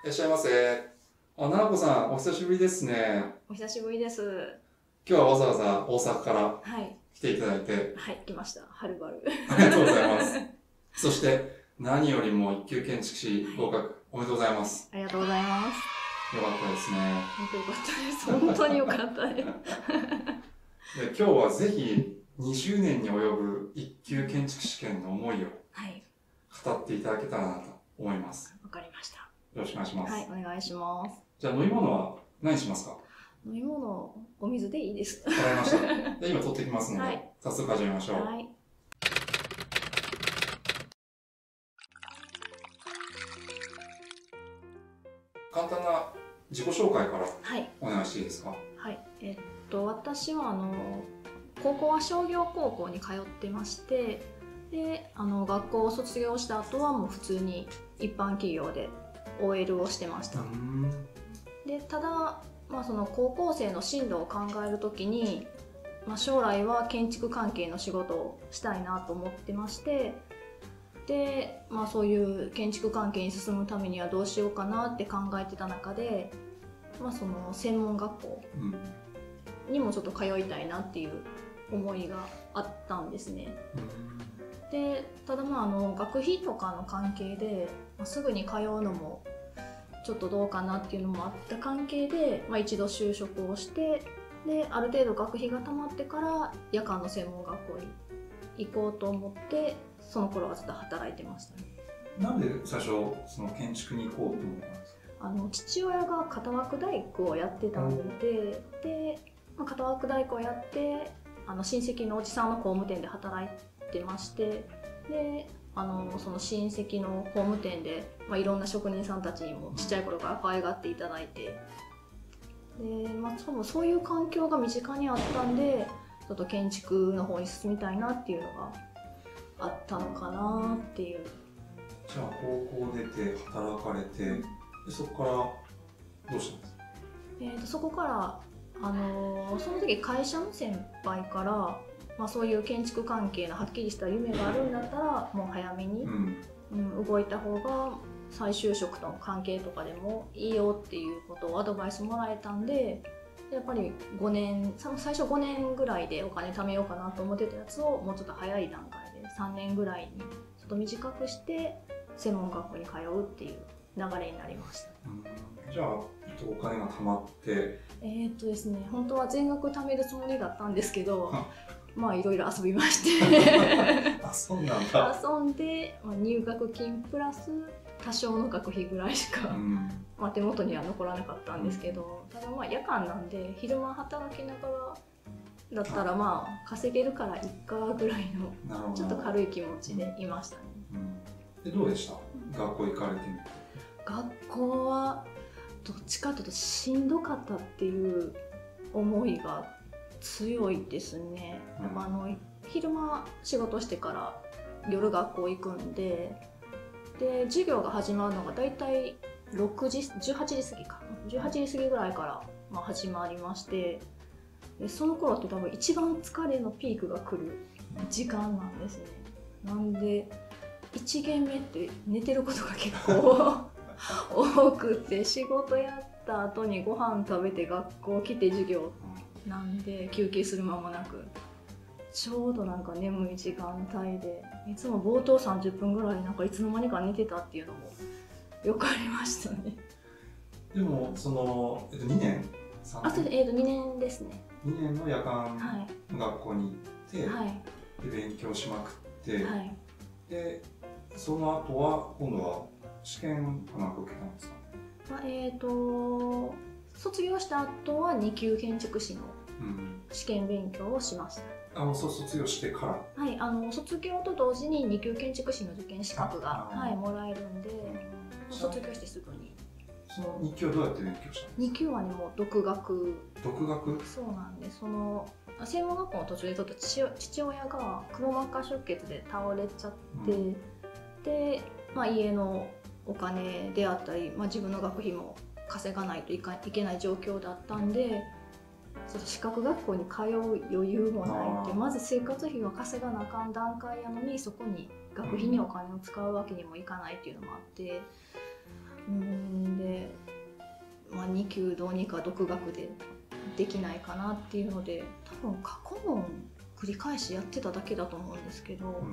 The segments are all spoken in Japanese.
いらっしゃいませ。ななこさん、お久しぶりですね。 お久しぶりです。 今日はわざわざ大阪からはい。 来ていただいて、 はい、来ました。はるばる。 ありがとうございます。そして、何よりも一級建築士合格、おめでとうございます。 ありがとうございます。 よかったですね。 本当よかったです。本当によかったです。 で、今日はぜひ、20年に及ぶ一級建築士試験の思いをはい。 語っていただけたらなと思います。 わかりました。 よろしくお願いします。 はい、お願いします。 じゃあ飲み物は何しますか？ 飲み物、お水でいいです。 わかりました。で今取ってきますので、 はい、 早速始めましょう。 はい。 簡単な自己紹介からはい。 お願いしていいですか？ はい。私は高校は商業高校に通ってまして、で、学校を卒業した後はもう普通に一般企業で OL をしてました。で、ただ、その高校生の進路を考えるときに、将来は建築関係の仕事をしたいなと思ってまして、で、そういう建築関係に進むためにはどうしようかなって考えてた中で、その専門学校にもちょっと通いたいなっていう思いがあったんですね。で、ただ学費とかの関係で、すぐに通うのもちょっとどうかなっていうのもあった関係で、一度就職をして、である程度学費が貯まってから夜間の専門学校に行こうと思って、その頃はずっと働いてましたね。 なんで最初その建築に行こうと思ったんですか？ 父親が型枠大工をやってたので、型枠大工をやって親戚のおじさんの工務店で働いてまして、でその親戚の工務店で、いろんな職人さんたちにもちっちゃい頃から可愛がっていただいて、で、多分そういう環境が身近にあったんで、ちょっと建築の方に進みたいなっていうのがあったのかなっていう。 じゃあ高校出て働かれて、でそこからどうしたんですか？ そこからその時会社の先輩から、そういう建築関係のはっきりした夢があるんだったらもう早めに、動いた方が再就職との関係とかでもいいよっていうことをアドバイスもらえたんで、やっぱり最初5年ぐらいでお金貯めようかなと思ってたやつをもうちょっと早い段階で3年ぐらいにちょっと短くして専門学校に通うっていう流れになりました。 じゃあお金が貯まってですね、本当は全額貯めるつもりだったんですけどいろいろ遊びまして遊んだんだ。 遊んで、入学金プラス多少の学費ぐらいしか、手元には残らなかったんですけど、ただ夜間なんで昼間働きながらだったら稼げるからいっかぐらいのちょっと軽い気持ちでいましたね。 でどうでした？学校行かれてみて。 学校はどっちかというとしんどかったっていう思いが強いですね。昼間仕事してから夜学校行くんで、授業が始まるのがだいたい18時過ぎか18時過ぎぐらいから始まりまして、でその頃って多分一番疲れのピークが来る時間なんですね。なんで1限目って寝てることが結構多くて、仕事やった後にご飯食べて学校来て授業なんで休憩する間もなく、ちょうど眠い時間帯で、いつも冒頭30分ぐらいいつの間にか寝てたっていうのもよくありましたね。 でもその、2年 3年2年ですね。 2年の夜間学校に行って、で勉強しまくって、でその後は今度は試験かなんか受けたんですか？ 卒業した後は2級建築士の試験勉強をしました。 卒業してから？ 卒業と同時に2級建築士の受験資格がもらえるんで、卒業してすぐに。 その2級はどうやって勉強したんですか ？2級はね、もう独学。 独学？ そうなんで、専門学校の途中でちょっと父親がくも膜下出血で倒れちゃって、で、家のお金であったり、自分の学費も稼がないといけない状況だったんで、ちょっと資格学校に通う余裕もないって、まず生活費は稼がなあかん段階やのに、そこに学費にお金を使うわけにもいかないっていうのもあって、 で、2級どうにか独学でできないかなっていうので、多分過去問繰り返しやってただけだと思うんですけど、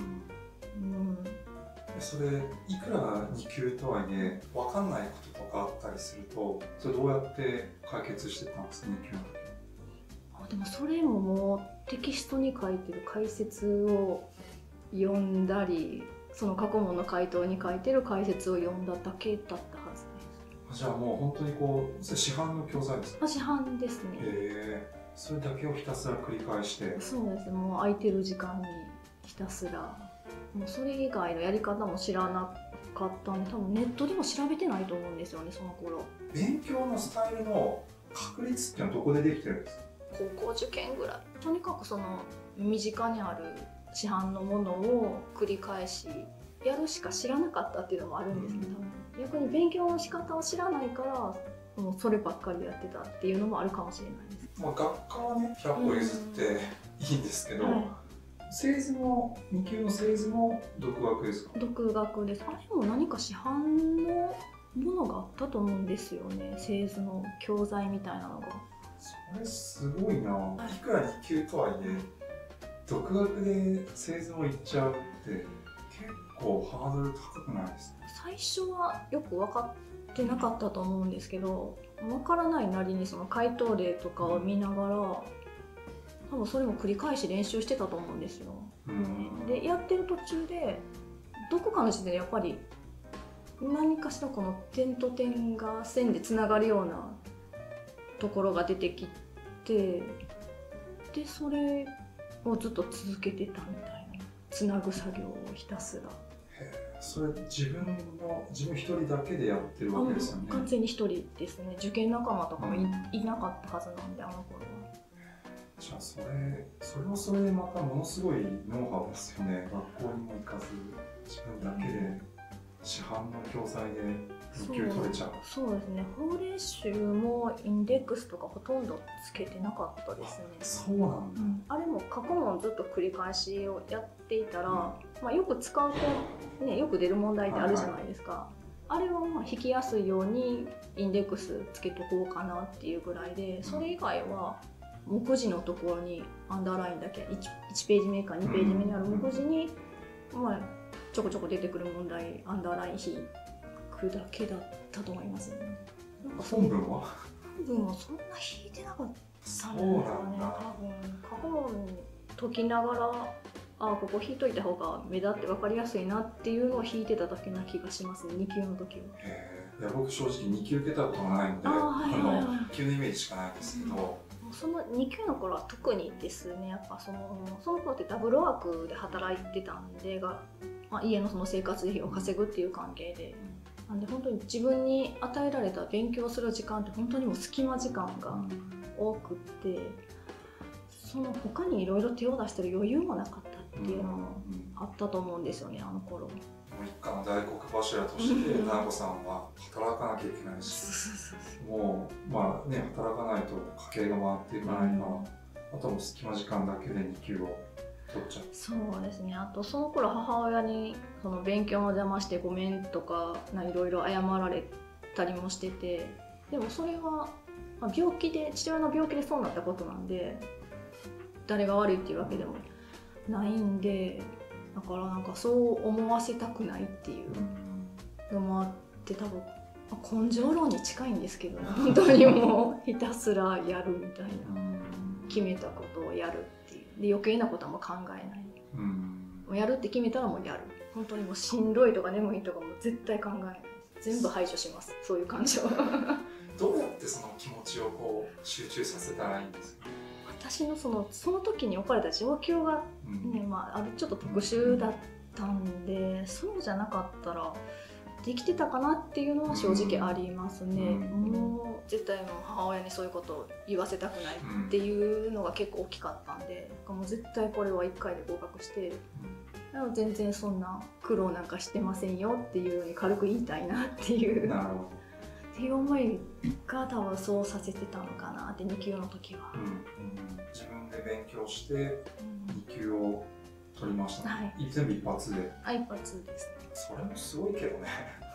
それいくら2級とはいえ分かんないこととかあったりすると、それどうやって解決してたんですか、2級の時。 でもそれももうテキストに書いてる解説を読んだり、その過去問の回答に書いてる解説を読んだだけだったはずです。 じゃあもう本当にこう市販の教材ですか？ 市販ですね。 それだけをひたすら繰り返して。 そうですね、もう空いてる時間にひたすら、もうそれ以外のやり方も知らなかったんで、多分ネットでも調べてないと思うんですよね、その頃。 勉強のスタイルの確率っていうのはどこでできてるんですか？ 高校受験ぐらい。とにかくその身近にある市販のものを繰り返しやるしか知らなかったっていうのもあるんですけど、逆に勉強の仕方を知らないからもうそればっかりやってたっていうのもあるかもしれないです。 学科はね100歩譲っていいんですけど、製図も2級の製図も独学ですか？独学です。あれも何か市販のものがあったと思うんですよね、製図の教材みたいなのが。 それすごいな。いくら2級とはいえ独学で製図もいっちゃうって結構ハードル高くないですか？ 最初はよく分かってなかったと思うんですけど、分からないなりにその回答例とかを見ながら、多分それも繰り返し練習してたと思うんですよ。でやってる途中でどこかの時点でやっぱり何かしらこの点と点が線でつながるようなところが出てきて、でそれをずっと続けてたみたいな、つなぐ作業をひたすら。 それ自分一人だけでやってるわけですよね？ 完全に一人ですね。受験仲間とかもいなかったはずなんで、あの頃は。 じゃあそれはそれでまたものすごいノウハウですよね。学校にも行かず自分だけで市販の教材で2級取れちゃう。 そうですね。法令集もインデックスとかほとんどつけてなかったですね。 そうなんだ。 あれも過去問ずっと繰り返しをやっていたら、よく使うとね、よく出る問題ってあるじゃないですか。あれを引きやすいようにインデックスつけとこうかなっていうぐらいで、それ以外は目次のところにアンダーラインだけ 1ページ目か2ページ目にある目次に、ちょこちょこ出てくる問題アンダーライン引くだけだったと思いますね。 本文はそんな引いてなかったんですかね。多分過去問解きながら、ここ引いといた方が目立って分かりやすいなっていうのを引いてただけな気がしますね、2級の時は。 いや僕正直2級受けたことがないので、1級のイメージしかないんですけど、 その2級の頃は特にですね、やっぱその頃ってダブルワークで働いてたんで家のその生活費を稼ぐっていう関係で、なんで本当に自分に与えられた勉強する時間って本当にもう隙間時間が多くって、その他にいろいろ手を出してる余裕もなかったっていうのもあったと思うんですよね、あの頃。 一家の大黒柱として奈子さんは働かなきゃいけないし、もう働かないと家計が回っていかないから、あとはもう隙間時間だけで2級を取っちゃう。そうですね。あとその頃母親にその勉強の邪魔してごめんとかいろいろ謝られたりもしてて、でもそれは父親の病気でそうなったことなんで、誰が悪いっていうわけでもないんで、だからそう思わせたくないっていうのもあって、多分根性論に近いんですけど、本当にもうひたすらやるみたいな、決めたことをやるっていうで、余計なことはもう考えない、もうやるって決めたらもうやる。本当にもうしんどいとか眠いとかも絶対考えない、全部排除します、そういう感情。 どうやってその気持ちを集中させたらいいんですか？ 私のその時に置かれた状況が、ちょっと特殊だったんで、そうじゃなかったらできてたかなっていうのは正直ありますね。もう絶対母親にそういうことを言わせたくないっていうのが結構大きかったんで、もう絶対これは1回で合格して、全然そんな苦労なんかしてませんよっていうように軽く言いたいなっていう。なるほど。っていう思いが多分そうさせてたのかなって、2級の時は。 自分で勉強して2級を取りました、全部一発で。 一発ですね。 それもすごいけどね。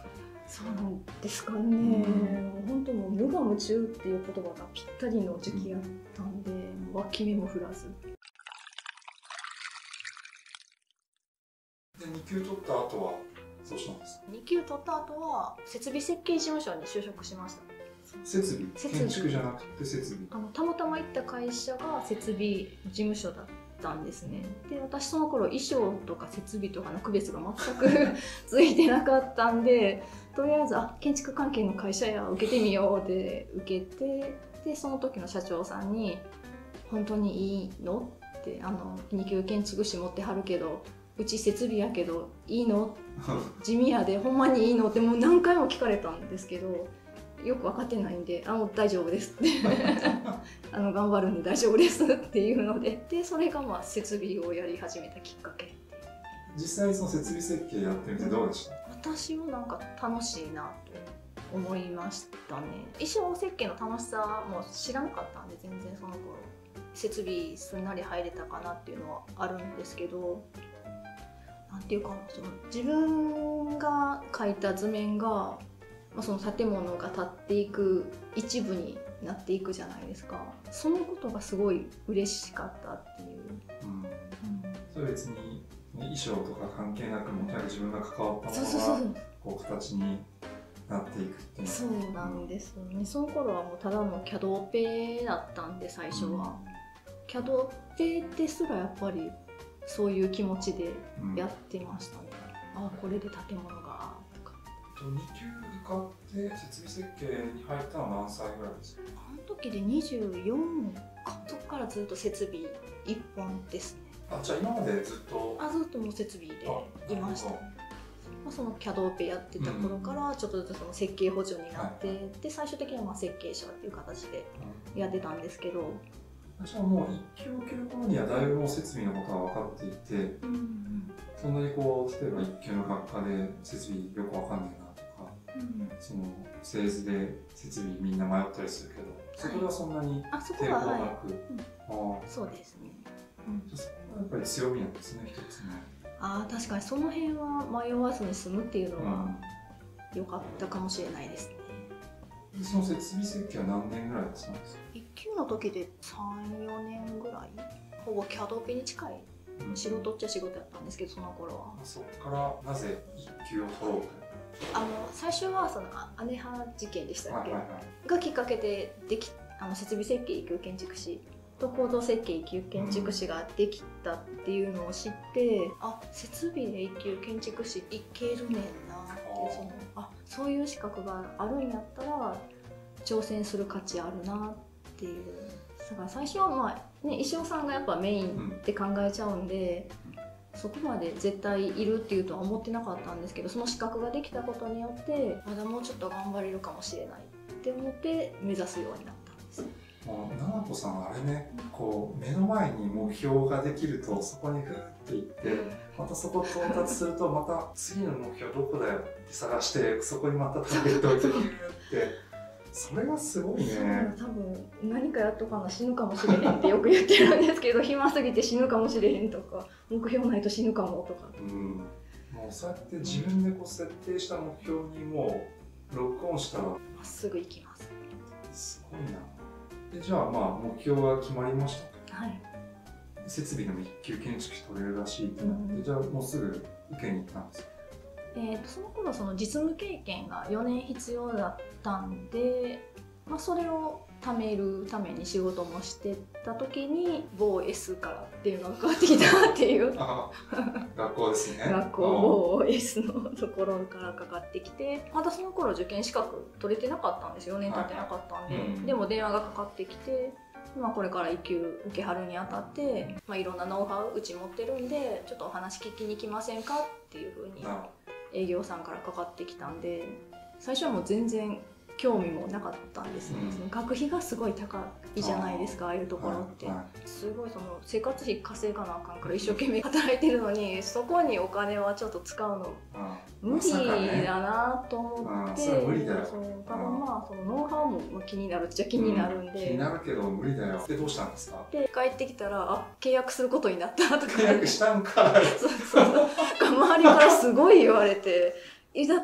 そうなんですかね。本当もう無我夢中っていう言葉がぴったりの時期やったんで、脇目も振らず。 で2級取った後はどうしたんですか？ 2級取った後は設備設計事務所に就職しました。 設備建築じゃなくて設備。 たまたま行った会社が設備事務所だったんですね。で私その頃衣装とか設備とかの区別が全くついてなかったんで、とりあえず建築関係の会社や受けてみようで受けて、でその時の社長さんに「本当にいいの?」って2級建築士持ってはるけどうち設備やけどいいの地味やでほんまにいいのってもう何回も聞かれたんですけど、よく分かってないんで「もう大丈夫です」って頑張るんで大丈夫ですっていうので、それがまあ設備をやり始めたきっかけ。 実際その設備設計やってみてどうでした？ 私もなんか楽しいなと思いましたね。衣装設計の楽しさも知らなかったんで、全然その頃設備すんなり入れたかなっていうのはあるんですけど、なんていうかその自分が描いた図面がその建物が建っていく一部になっていくじゃないですか。そのことがすごい嬉しかったっていう。 それ別に衣装とか関係なくもとにかく自分が関わったものがこう形になっていくっていう。 そうなんですよね。その頃はもうただのCADオペだったんで最初は。CADオペですらやっぱりそういう気持ちでやってましたね。これで建物がとか。 2級受かって設備設計に入ったのは何歳ぐらいですか？ あの時で24か、そこからずっと設備一本ですね。 じゃあ今までずっとずっともう設備でいました。そのCADオペやってた頃からちょっとずつその設計補助になって、で最終的には設計者っていう形でやってたんですけど、 じゃあもう1級を受ける頃にはだいぶもう設備のことは分かっていて、そんなにこう例えば1級の学科で設備よく分かんないなとか、その製図で設備みんな迷ったりするけど、そこではそんなに抵抗なく。 そうですね。 そこはやっぱり強みなんですね、一つね。 確かにその辺は迷わずに済むっていうのは良かったかもしれないですね。 その設備設計は何年ぐらいですか ？1級の時で3、4年ぐらい、ほぼCADオペに近い仕事っちゃ仕事やったんですけど、その頃は。 そこからなぜ1級を取ろうと？ 最初はその姉派事件でしたっけ、がきっかけで設備設計1級建築士と構造設計1級建築士ができたっていうのを知って、設備で1級建築士いけるねんなっていう、そういう資格があるんやったら挑戦する価値あるなっていう。だから最初は衣装さんがやっぱメインって考えちゃうんで、そこまで絶対いるっていうとは思ってなかったんですけど、その資格ができたことによってまだもうちょっと頑張れるかもしれないって思って目指すようになったんです。 ななこさんはあれね、こう目の前に目標ができるとそこにグーっていって、またそこ到達するとまた次の目標どこだよって探してそこにまたターゲットを置いてギューって、それがすごいね。 多分何かやっとかな死ぬかもしれへんってよく言ってるんですけど、暇すぎて死ぬかもしれへんとか、目標ないと死ぬかもとか。 もうそうやって自分でこう設定した目標にもうロックオンしたらまっすぐ行きます。 すごいな。じゃあ目標が決まりました。 はい。 設備でも1級建築士取れるらしいってなって、じゃあもうすぐ受けに行ったんですか？ その頃その実務経験が4年必要だったんで、それを貯めるために仕事もしてた時に某 S からっていうのがかかってきたっていう学校ですね。 学校某 S のところからかかってきて、まだその頃受験資格取れてなかったんですよ。4年経ってなかったんで、でも電話がかかってきて、これから1級受けはるにあたって、いろんなノウハウうち持ってるんでちょっとお話聞きに来ませんかっていう風に営業さんからかかってきたんで、最初はもう全然興味もなかったんですね。学費がすごい高いじゃないですか、ああいうところって。すごいその生活費稼がなあかんから一生懸命働いてるのに、そこにお金はちょっと使うの無理だなと思って、ただそのノウハウも気になるっちゃ気になるんで、 気になるけど無理だよ。でどうしたんですか？ で帰ってきたら契約することになったとか、 契約したんかい。 周りからすごい言われて、だって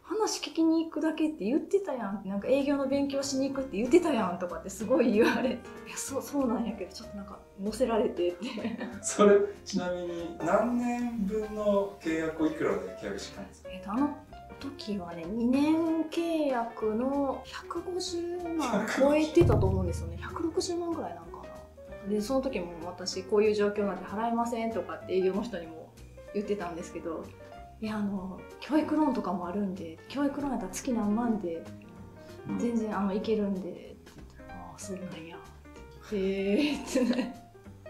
話聞きに行くだけって言ってたやん、なんか営業の勉強しに行くって言ってたやんとかってすごい言われて、いやそうなんやけどちょっとなんか乗せられてってそれちなみに何年分の契約をいくらで契約したんですか？ あの時はね2年契約の150万超えてたと思うんですよね。160万ぐらいなんかな。でその時も私こういう状況なんで払えませんとかって営業の人にも言ってたんですけど、いや教育ローンとかもあるんで、教育ローンやったら月何万で全然いけるんでって言ったら、ああそうなんやへえってね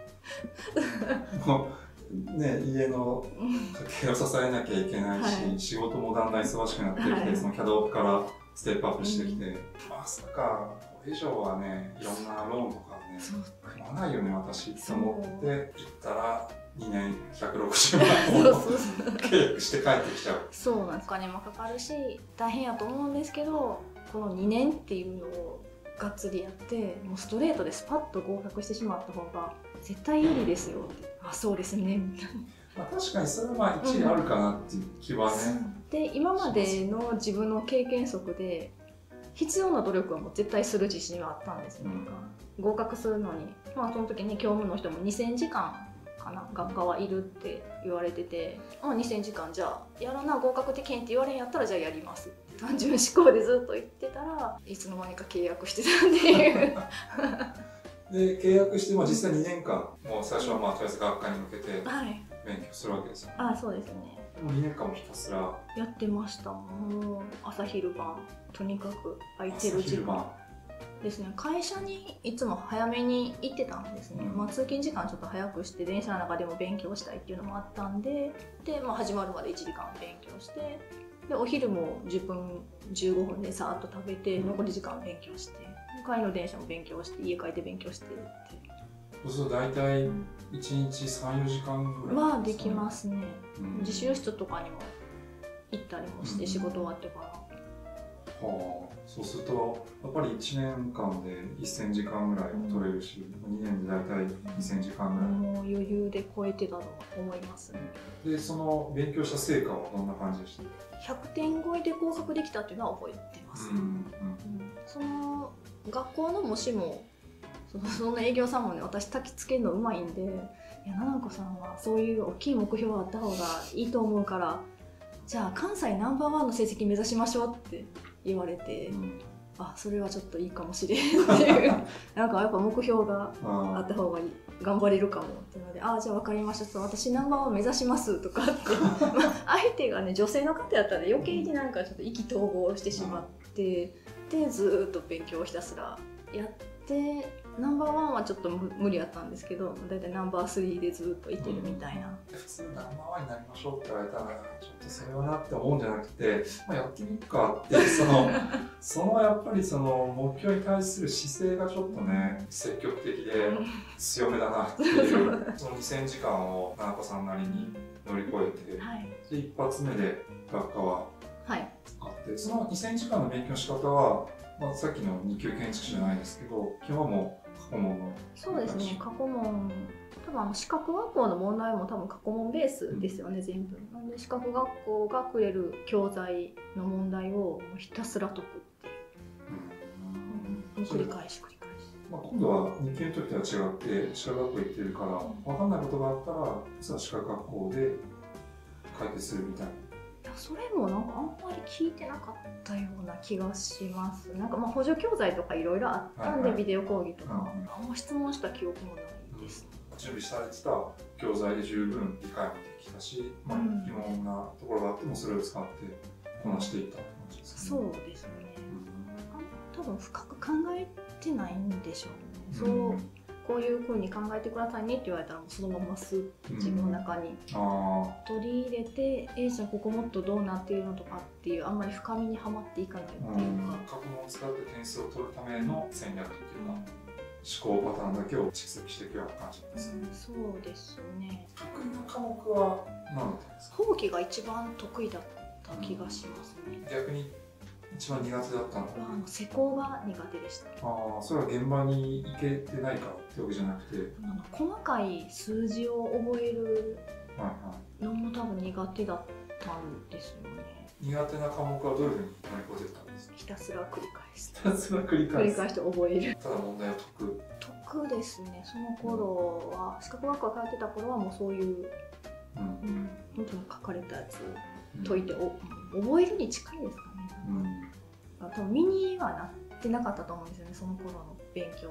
もうね、家の家計を支えなきゃいけないし、はい、仕事もだんだん忙しくなってきて、はい、そのCADからステップアップしてきて、まさかこれ以上はね、いろんなローンとかね組まないよね私って思って行ったら2年160万を契約して帰ってきちゃう。 そうなんです。お金もかかるし大変やと思うんですけど、この2年っていうのをがっつりやってもうストレートでスパッと合格してしまった方が絶対有利ですよって、あそうですねみたいな。 まあ確かにそれはまあ一理あるかなっていう気はね、 で今までの自分の経験則で必要な努力はもう絶対する自信はあったんですね、合格するのに、まあその時に教務の人も2000時間かな学科はいるって言われてて、2000時間じゃあやらな合格できへんって言われんやったらじゃあやりますって単純思考でずっと言ってたらいつの間にか契約してたっていうで契約して、実際2年間もう最初はとりあえず学科に向けて勉強するわけですよね。 あ、そうですね。 もう2年間もひたすらやってました。もう朝昼晩とにかく空いてる時間ですね。会社にいつも早めに行ってたんですね、通勤時間ちょっと早くして電車の中でも勉強したいっていうのもあったんで、始まるまで1時間勉強して、でお昼も10分15分でさーっと食べて残り時間勉強して、帰りの電車も勉強して家帰って勉強してって。 そうすると大体1日 3,4 時間ぐらいはできますね、自習室とかにも行ったりもして、仕事終わってから。 そうするとやっぱり1年間で1000時間ぐらい取れるし、2年で大体2000時間ぐらい、 もう余裕で超えてたと思いますね。 でその勉強した成果はどんな感じでした？ 100 点超えで合格できたっていうのは覚えてます、その学校の模試もそんな営業さんもね、私焚きつけるのうまいんで、いやななこさんはそういう大きい目標があった方がいいと思うから、じゃあ関西ナンバーワンの成績目指しましょうって言われて、それはちょっといいかもしれんっていうなんかやっぱ目標があった方がいい、頑張れるかもっていうので、じゃあ分かりました、私ナンバーワン目指しますとかって相手がね女性の方やったら余計になんかちょっと意気投合してしまって、でずっと勉強をひたすらやって、ナンバーワンはちょっと無理やったんですけど、だいたいナンバー3でずっといてるみたいな、 普通ナンバーワンになりましょうって言われたらちょっとそれはなって思うんじゃなくて、やってみるかってそのやっぱりその目標に対する姿勢がちょっとね積極的で強めだなっていうその2000時間をななこさんなりに乗り越えて、で一発目で学科はあって、その2000時間の勉強の仕方は、さっきの2級建築士じゃないですけど、基本はもう過去問の。 そうですね、過去問、多分資格学校の問題も多分過去問ベースですよね、全部。なんで資格学校がくれる教材の問題をひたすら解くっていう、繰り返し。 今度は2級の時とは違って資格学校行ってるから、分かんないことがあったら実は資格学校で解決するみたいな。 それもなんかあんまり聞いてなかったような気がします。なんか補助教材とかいろいろあったんで、ビデオ講義とか、あんま質問した記憶もないです。 準備されてた教材で十分理解もできたし、疑問なところがあってもそれを使ってこなしていったって感じですかね。そうですね。 多分深く考えてないんでしょうね。こういう風に考えてくださいねって言われたらもうそのままスッと自分の中に取り入れて、じゃあここもっとどうなっているのとかっていう、あんまり深みにはまっていかないっていうか、 過去問を使って点数を取るための戦略っていうか、思考パターンだけを蓄積していくような感じですね。 そうですね。 得意な科目は何だったんですか？ 法規が一番得意だった気がしますね。 逆に一番苦手だったのは施工が苦手でした。 それは現場に行けてないからってわけじゃなくて、 細かい数字を覚えるのも多分苦手だったんですよね。 苦手な科目はどういうふうに乗り越えてたんですか？ ひたすら繰り返してひたすら繰り返す。 して覚える。 ただ問題を得ですね。その頃は資格学校通ってた頃はもうそういう、本当に書かれたやつ解いて覚えるに近いですかね。多分身にはなってなかったと思うんですよね、その頃の勉強って。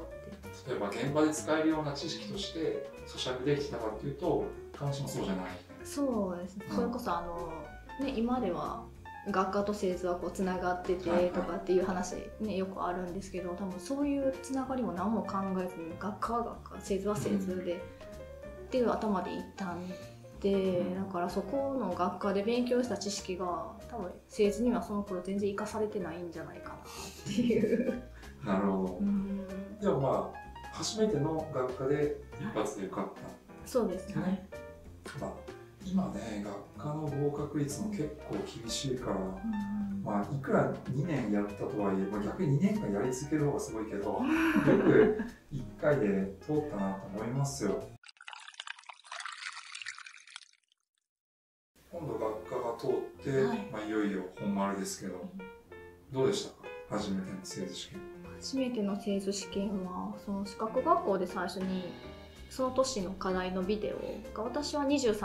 例えば現場で使えるような知識として咀嚼できたかっていうと必ずしもそうじゃない。 そうですね、それこそ今では学科と製図はこうつながっててとかっていう話、よくあるんですけど、多分そういうつながりも何も考えずに学科は学科、製図は製図で、っていう頭でいったんで、だからそこの学科で勉強した知識が多分製図にはその頃全然生かされてないんじゃないかなっていうなるほど。でもまあ初めての学科で一発で受かった。 そうですね。 今ね、学科の合格率も結構厳しいから、まあいくら2年やったとはいえ、逆に2年間やり続ける方がすごいけど、よく1回で通ったなと思いますよ。今度学科が通って、いよいよ本丸ですけど、どうでしたか？初めての製図試験。 初めての製図試験はその資格学校で最初にその年の課題のビデオが、私は平成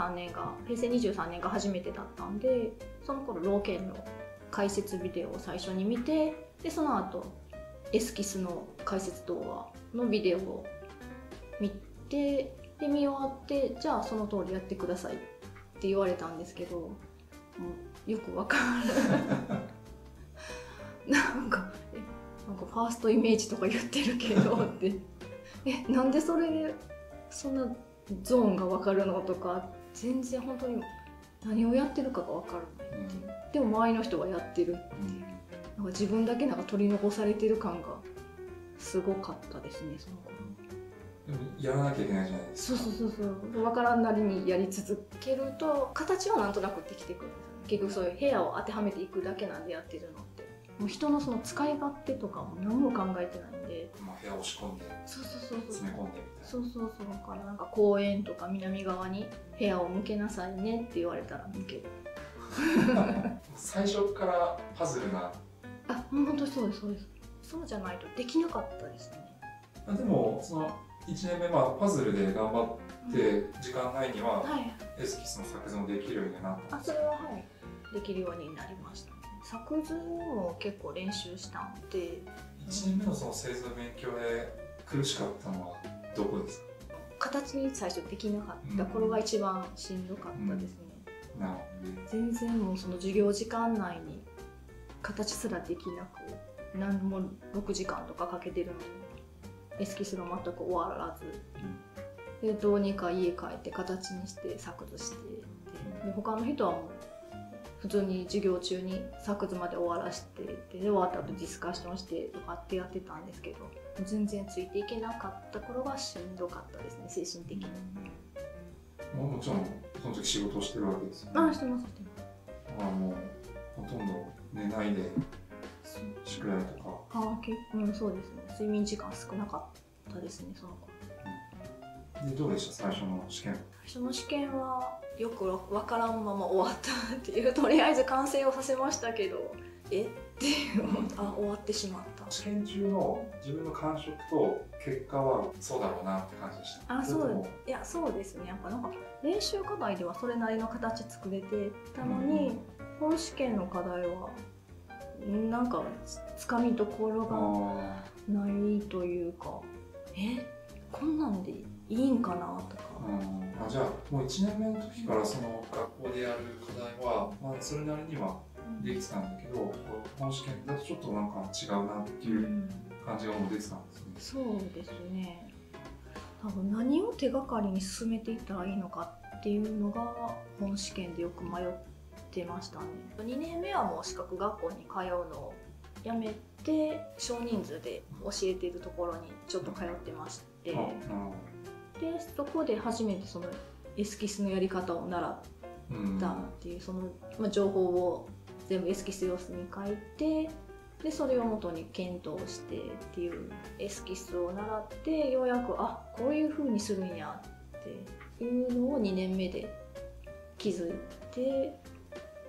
23年が初めてだったんで、その頃老犬の解説ビデオを最初に見て、でその後エスキスの解説動画のビデオを見て、で見終わって、じゃあその通りやってくださいって言われたんですけど、もうよくわからんなんかファーストイメージとか言ってるけどってなんでそれでそんなゾーンが分かるのとか、全然本当に何をやってるかが分からないっていう、でも周りの人はやってるっていう、なんか自分だけなんか取り残されてる感がすごかったですね、その頃。 でもやらなきゃいけないじゃないですか。 そう分からんなりにやり続けると形はなんとなくできてくるんですよね。結局そういう部屋を当てはめていくだけなんでやってるのって、もう人のその使い勝手とかも何も考えてないんで、 部屋を仕込んで詰め込んでみたいな。 だからなんか公園とか南側に部屋を向けなさいねって言われたら向ける最初からパズルな。 本当にそうです。そうじゃないとできなかったですね。 でもその1年目、パズルで頑張って時間内にはエスキスの作図もできるようになった。 それはできるようになりました。作図も結構練習したんで。 1年目のその製図の勉強で苦しかったのはどこですか？ 形に最初できなかった頃が一番しんどかったですね。全然もうその授業時間内に形すらできなく、何も6時間とかかけてるのにエスキスが全く終わらず、でどうにか家帰って形にして作図して、で他の人はもう普通に授業中に作図まで終わらせて、で終わった後ディスカッションしてとかってやってたんですけど、全然ついていけなかった頃がしんどかったですね、精神的に。 もちろんその時仕事をしてるわけですよね。 してます。 もうほとんど寝ないで宿題とか。 そうですね。睡眠時間少なかったですね、その頃。 でどうでした、最初の試験？ 最初の試験はよくわからんまま終わったっていう、とりあえず完成をさせましたけど、っていう終わってしまった。 試験中の自分の感触と結果はそうだろうなって感じでした。 そうですね。やっぱなんか練習課題ではそれなりの形作れてたのに、本試験の課題はなんかつかみどころがないというか、こんなんでいいんかなとか。 じゃあもう1年目の時からその学校でやる課題は、それなりにはできてたんだけど、本試験だとちょっとなんか違うなっていう感じがもう出てたんですね。 そうですね。多分何を手がかりに進めていったらいいのかっていうのが本試験でよく迷ってましたね。2年目はもう資格学校に通うのをやめて、少人数で教えているところにちょっと通ってまして、でそこで初めてそのエスキスのやり方を習ったっていう、その、情報を全部エスキス用紙に書いて、でそれを元に検討してっていうエスキスを習って、ようやくこういう風にするんやっていうのを2年目で気づいて、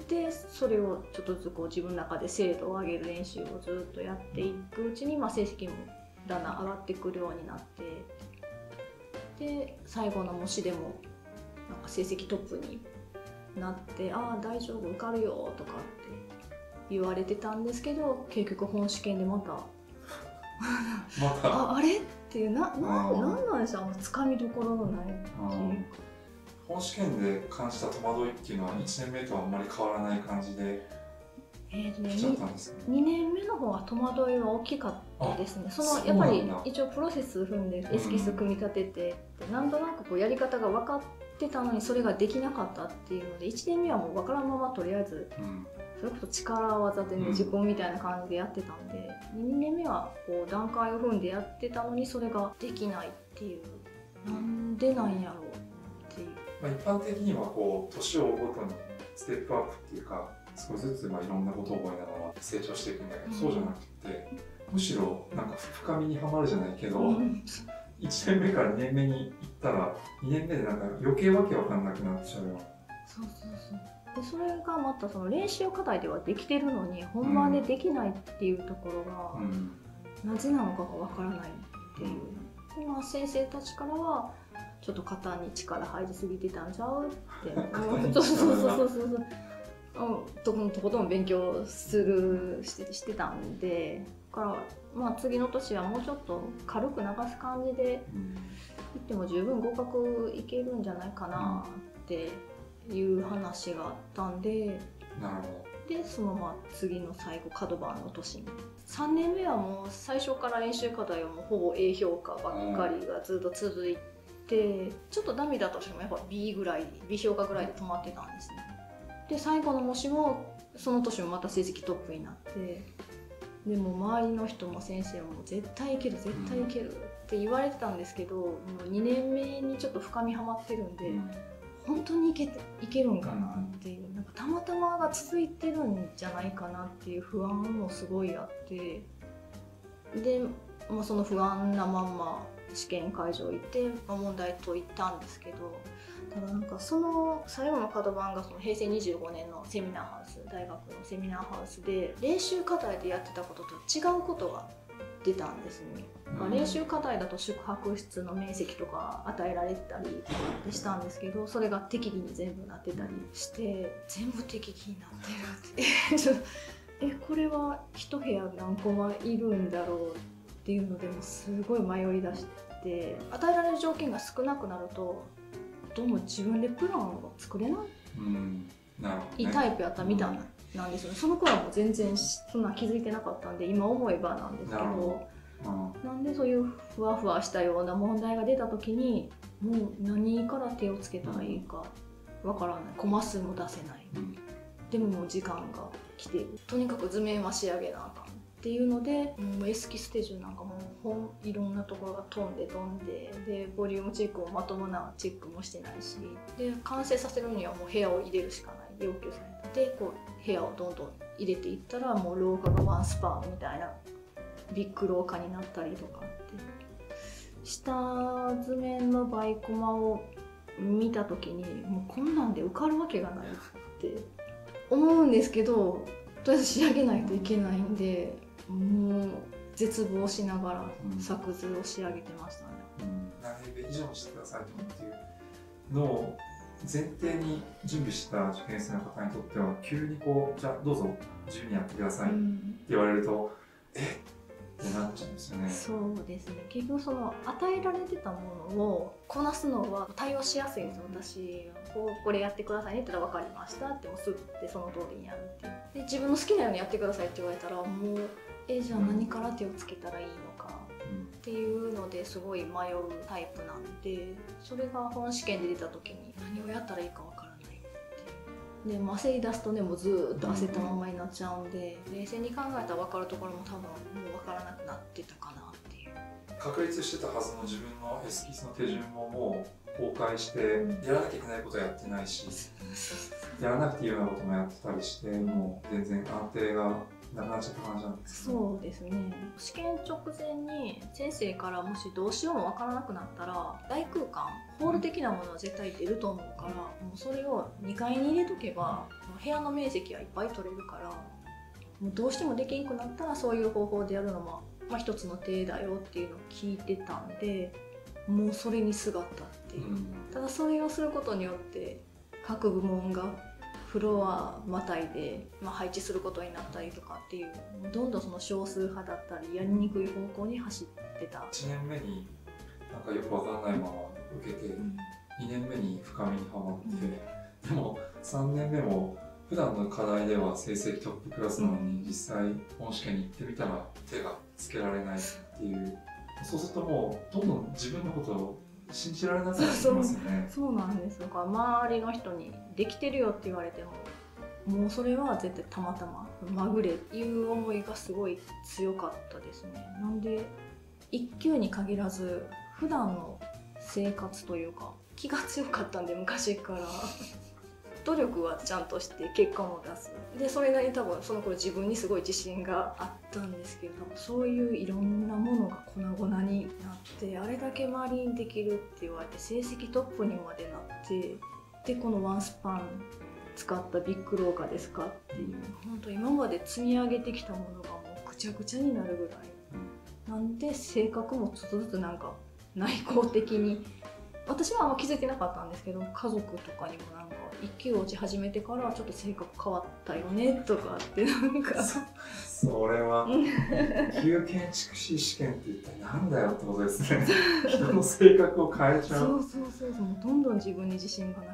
でそれをちょっとずつこう自分の中で精度を上げる練習をずっとやっていくうちに、成績もだんだん上がってくるようになって、で最後の模試でもなんか成績トップになって、ああ大丈夫受かるよとかって言われてたんですけど、結局本試験でまたあれっていうなんなんでしょう、つかみどころのない感じ。 本試験で感じた戸惑いっていうのは1年目とはあんまり変わらない感じで来ちゃったんですね。 2年目の方は戸惑いは大きかったですね。やっぱり一応プロセス踏んでエスキス組み立てて、なんとなくこうやり方が分かってたのにそれができなかったっていうので、1年目はもう分からんままとりあえず、それこそ力技でねじ込みみたいな感じでやってたんで、2年目はこう段階を踏んでやってたのにそれができないっていう、なんでなんやろうっていう。 一般的にはこう年を追うごとにステップアップっていうか、少しずついろんなことを覚えながら成長していくんだけど、そうじゃなくてむしろなんか深みにはまるじゃないけど、1年目から2年目に行ったら2年目でなんか余計わけわかんなくなっちゃうよ。 そうでそれがまたその練習課題ではできてるのに本番でできないっていうところが、なぜなのかがわからないっていう。今先生たちからはちょっと肩に力入りすぎてたんちゃうってとことん勉強してたんで、だから次の年はもうちょっと軽く流す感じでいっても十分合格いけるんじゃないかなっていう話があったんで、 なるほど。 でその次の最後角番の年に3年目はもう最初から練習課題はもうほぼ A 評価ばっかりがずっと続いて、ちょっとダメだとしてもやっぱ B 評価ぐらいで止まってたんですね。で最後の模試もその年もまた成績トップになって、でも周りの人も先生も絶対いける絶対いけるって言われてたんですけど、もう2年目にちょっと深みはまってるんで、本当にいけるんかなっていう、なんかたまたまが続いてるんじゃないかなっていう不安もすごいあって、で、その不安なまんま試験会場行って問題解いたんですけど、ただなんかその最後の角番がその平成25年のセミナーハウス、大学のセミナーハウスで練習課題でやってたことと違うことが出たんですね。練習課題だと宿泊室の面積とか与えられたりしたんですけど、それが適宜に全部なってたりして、全部適宜になってるってこれは一部屋何個はいるんだろうっていうのでもすごい迷い出して、与えられる条件が少なくなるとどうも自分でプランを作れないタイプやったみたいなんですよね。その頃はもう全然そんな気づいてなかったんで、今思えばなんですけど、なんでそういうふわふわしたような問題が出た時にもう何から手をつけたらいいかわからない、コマ数も出せない、でももう時間が来ている、とにかく図面は仕上げなあかんっていうので、もうエスキステージなんかもいろんなところが飛んででボリュームチェックもまともなチェックもしてないし、で完成させるにはもう部屋を入れるしかない要求されて、こう部屋をどんどん入れていったらもう廊下がワンスパンみたいなビッグ廊下になったりとかって、下図面のバイコマを見た時にもうこんなんで受かるわけがないって思うんですけど、とりあえず仕上げないといけないんで、もう絶望しながら作図を仕上げてましたね。 何年以上にしてくださいっていうのを前提に準備した受験生の方にとっては、急にこうじゃあどうぞ自由にやってくださいって言われると、ってなっちゃうんですよね。 そうですね。結局その与えられてたものをこなすのは対応しやすいんですよ。私これやってくださいねって言ったら分かりましたってもうすってその通りにやるっていう。で自分の好きなようにやってくださいって言われたらもうじゃあ何から手をつけたらいいのかっていうのですごい迷うタイプなんで、それが本試験で出た時に何をやったらいいか分からないっていう。でも焦り出すとね、もうずーっと焦ったままになっちゃうんで、冷静に考えたら分かるところも多分もう分からなくなってたかなっていう。 確立してたはずの自分のエスキスの手順ももう崩壊して、やらなきゃいけないことはやってないし、やらなくていいようなこともやってたりして、もう全然安定がなくなっちゃった感じなんですか？ そうですね。試験直前に先生からもしどうしようもわからなくなったら大空間ホール的なものは絶対出ると思うから、もうそれを2階に入れとけば部屋の面積はいっぱい取れるから、もうどうしてもできんくなったらそういう方法でやるのも、一つの手だよっていうのを聞いてたんで、もうそれにすがったっていう、ただそれをすることによって各部門がフロアまたいで、配置することになったりとかっていう、どんどんその少数派だったりやりにくい方向に走ってた。 1年目になんかよくわかんないまま受けて、2年目に深みにはまって、でも3年目も普段の課題では成績トップクラスなのに、実際本試験に行ってみたら手がつけられないっていう、そうするともうどんどん自分のことを信じられなくなってきますよね。 そうなんです。だから周りの人にできてるよって言われても、もうそれは絶対たまたままぐれっていう思いがすごい強かったですね。なんで1級に限らず普段の生活というか気が強かったんで、昔から努力はちゃんとして結果も出す。でそれなりに多分その頃自分にすごい自信があったんですけど、多分そういういろんなものが粉々になって、あれだけ周りにできるって言われて成績トップにまでなって、でこのワンスパン使ったビッグ廊下ですかっていう、本当今まで積み上げてきたものがもうぐちゃぐちゃになるぐらいなんで、性格もちょっとずつなんか内向的に、私はあんま気づいてなかったんですけど、家族とかにもなんか1級落ち始めてからちょっと性格変わったよねとかってなんかそれは級建築士試験って一体なんだよってことですね。人の性格を変えちゃう。 そうもうどんどん自分に自信がなくなって、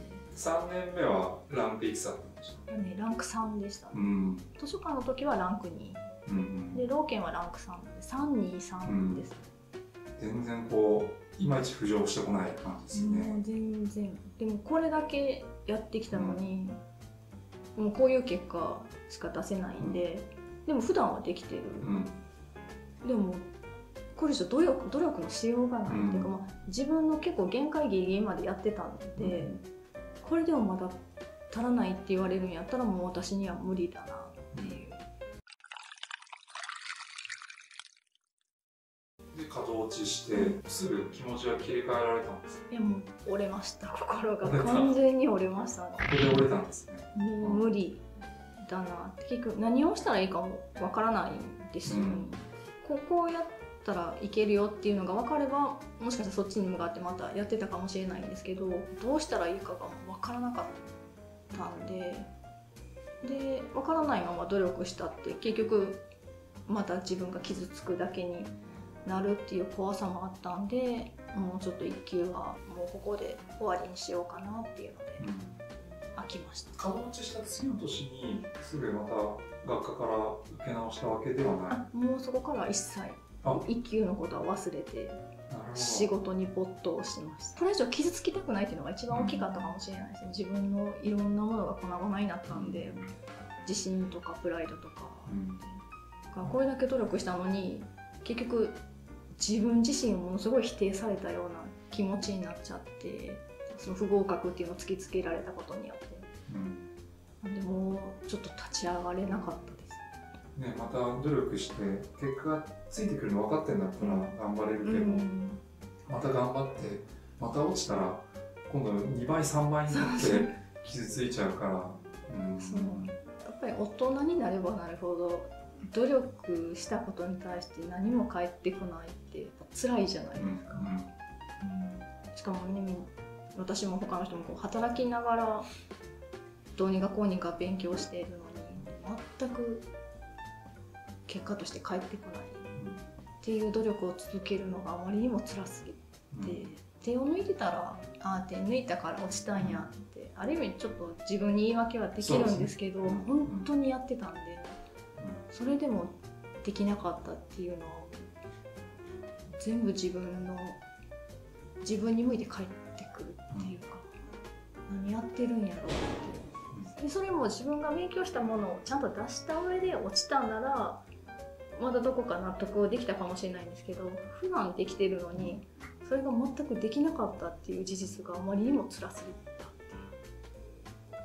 3年目はランクいくつだったんでしょうね、ランク3でしたね。図書館の時はランク2、で老研はランク3で323です、 全然こういまいち浮上してこない感じですよね。 もう全然。でもこれだけやってきたのに、もうこういう結果しか出せないんで、でも普段はできてる、でもこれ以上努力のしようがないっていうか、自分の結構限界ギリギリまでやってたんで、これでもまだ足らないって言われるんやったらもう私には無理だなっていう。 で稼働落ちしてすぐ気持ちは切り替えられたんですか？ いやもう折れました。心が完全に折れましたね。 ここで折れたんですね。 もう無理だなって、結局何をしたらいいかもわからないんですよね、こうやったらいけるよっていうのが分かれば、もしかしたらそっちに向かってまたやってたかもしれないんですけど、どうしたらいいかが分からなかったんで、分からないまま努力したって結局また自分が傷つくだけになるっていう怖さもあったんで、もうちょっと1級はもうここで終わりにしようかなっていうので飽きました。 稼働落ちした次の年にすぐまた学科から受け直したわけではない？ もうそこから一切1級のことは忘れて仕事に没頭しました。これ以上傷つきたくないっていうのが一番大きかったかもしれないですね。自分のいろんなものが粉々になったんで、自信とかプライドとか、これだけ努力したのに結局自分自身をものすごい否定されたような気持ちになっちゃって、その不合格っていうのを突きつけられたことによって、なんでもうちょっと立ち上がれなかったですね。また努力して結果がついてくるの分かってんだったら頑張れるけど、また頑張ってまた落ちたら今度2倍3倍になって傷ついちゃうから、 そうやっぱり大人になればなるほど努力したことに対して何も返ってこないって辛いじゃないですか、しかもね、私も他の人もこう働きながらどうにかこうにか勉強しているのに全く結果として返ってこないっていう努力を続けるのがあまりにも辛すぎて、手を抜いてたら手抜いたから落ちたんやって、ある意味ちょっと自分に言い訳はできるんですけど、本当にやってたんで、それでもできなかったっていうのを全部自分に向いて返ってくるっていうか、何やってるんやろうって。でそれも自分が勉強したものをちゃんと出した上で落ちたんならまだどこか納得できたかもしれないんですけど、普段できてるのにそれが全くできなかったっていう事実があまりにも辛すぎた。 そ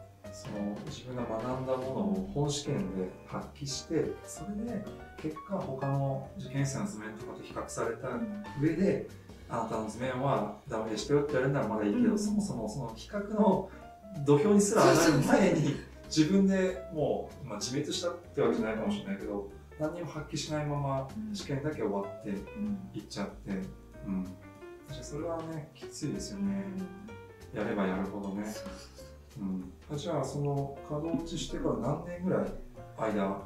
その自分が学んだものを本試験で発揮して、それで結果他の受験生の図面とかと比較された上で、あなたの図面はダメでしたよって言われるならまだいいけど、そもそもその比較の土俵にすら上がる前に自分でもう、自滅したってわけじゃないかもしれないけど、何にも発揮しないまま試験だけ終わっていっちゃって、確かにそれはねきついですよね。やればやるほどね。じゃあその稼働落ちしてから何年ぐらい間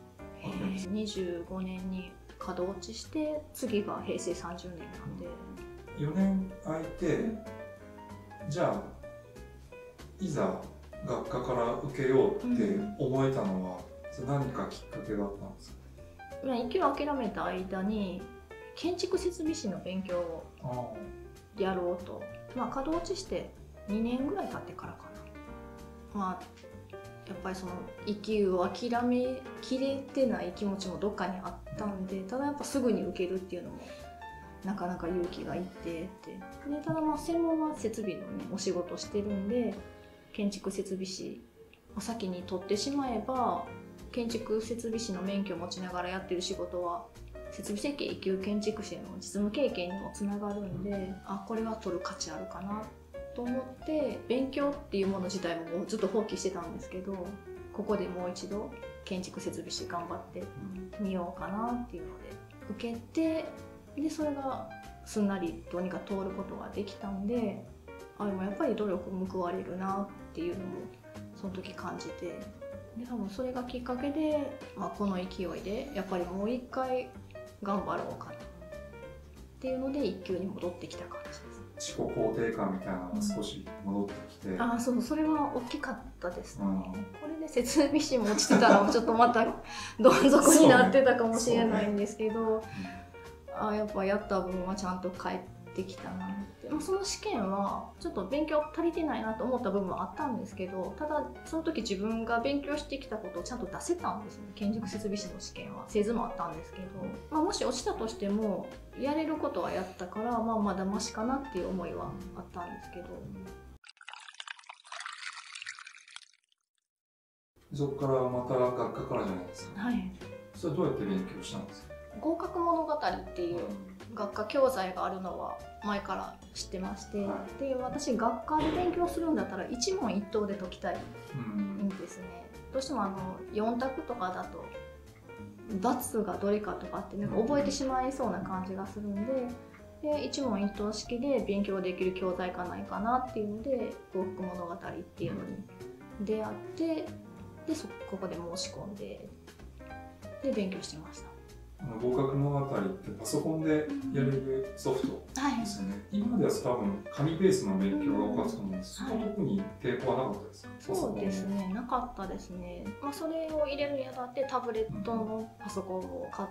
25年に稼働落ちして、次が平成30年なんで、 4年空いて、じゃあいざ学科から受けようって思えたのは、何かきっかけがあったんですか？ 一級諦めた間に建築設備士の勉強をやろうと、稼働落ちして2年ぐらい経ってからかな。やっぱりその1級を諦めきれてない気持ちもどっかにあったんで、ただやっぱすぐに受けるっていうのもなかなか勇気がいってで、ただ専門は設備のねお仕事してるんで、建築設備士を先に取ってしまえば、建築設備士の免許を持ちながらやってる仕事は設備設計1級建築士の実務経験にもつながるんで、これは取る価値あるかなと思って、勉強っていうもの自体ももうずっと放棄してたんですけど、ここでもう一度建築設備士頑張ってみようかなっていうので受けて、でそれがすんなりどうにか通ることができたんで、でもやっぱり努力報われるなっていうのもその時感じて、で多分それがきっかけで、この勢いでやっぱりもう一回頑張ろうかなっていうので1級に戻ってきた感じです。 自己肯定感みたいなのが少し戻ってきて、 そう、それは大きかったですね。これで設備士も落ちてたらちょっとまたどん底になってたかもしれないんですけど、やっぱやった分はちゃんと返ってきたなって。その試験はちょっと勉強足りてないなと思った部分はあったんですけど、ただその時自分が勉強してきたことをちゃんと出せたんですね。建築設備士の試験は製図もあったんですけど、もし落ちたとしてもやれることはやったから、まだマシかなっていう思いはあったんですけど。 そこからまた学科からじゃないですか。それどうやって勉強したんですか？ 合格物語っていう学科教材があるのは前から知ってまして、で私学科で勉強するんだったら一問一答で解きたいんですね。どうしても4択とかだと×がどれかとかって覚えてしまいそうな感じがするんで、一問一答式で勉強できる教材かないかなっていうので合格物語っていうのに出会って、でここで申し込んで勉強してました。 合格物語ってパソコンでやれるソフトですよね。今では多分紙ベースの勉強が多かったと思うんですけど、特に抵抗はなかったですか？ そうですね、なかったですね。それを入れるにあたってタブレットのパソコンを買って、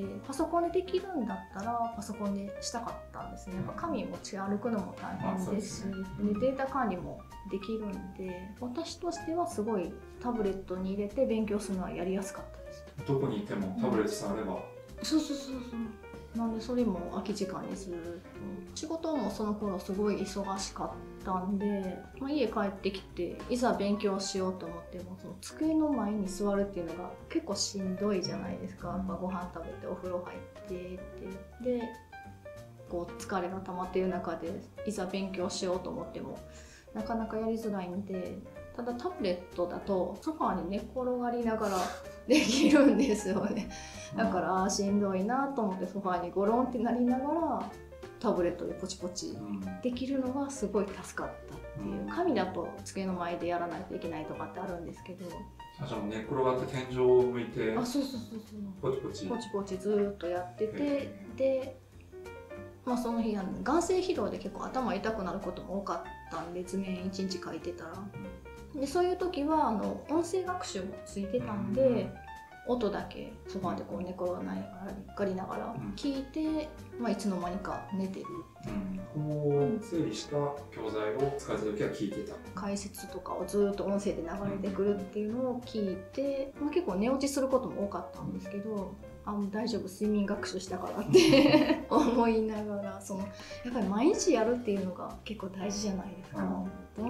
パソコンでできるんだったらパソコンでしたかったんですね。紙持ち歩くのも大変ですし、データ管理もできるんで、私としてはすごいタブレットに入れて勉強するのはやりやすかったです。 どこにいてもタブレットさえあれば、 そうなんでそれも空き時間にすると、仕事もその頃すごい忙しかったんで、家帰ってきていざ勉強しようと思ってもその机の前に座るっていうのが結構しんどいじゃないですか。ご飯食べてお風呂入ってでこう疲れが溜まっている中でいざ勉強しようと思ってもなかなかやりづらいんで、ただタブレットだとソファーに寝転がりながらできるんですよね。だからしんどいなと思ってソファーにゴロンってなりながらタブレットでポチポチできるのがすごい助かったっていう。紙だと机の前でやらないといけないとかってあるんですけど、 じゃあ寝転がって天井を向いてそうポチポチポチポチずーっとやってて、でその日眼精疲労で結構頭痛くなることも多かったんで、図面1日描いてたら、でそういう時は音声学習もついてたんで、音だけソファーでこう寝転がりながら聞いて、いつの間にか寝てるっていう。 この整理した教材を使った時は聞いてた。 解説とかをずっと音声で流れてくるっていうのを聞いて、結構寝落ちすることも多かったんですけど、大丈夫睡眠学習したからって思いながら、やっぱり毎日やるっていうのが結構大事じゃないですか。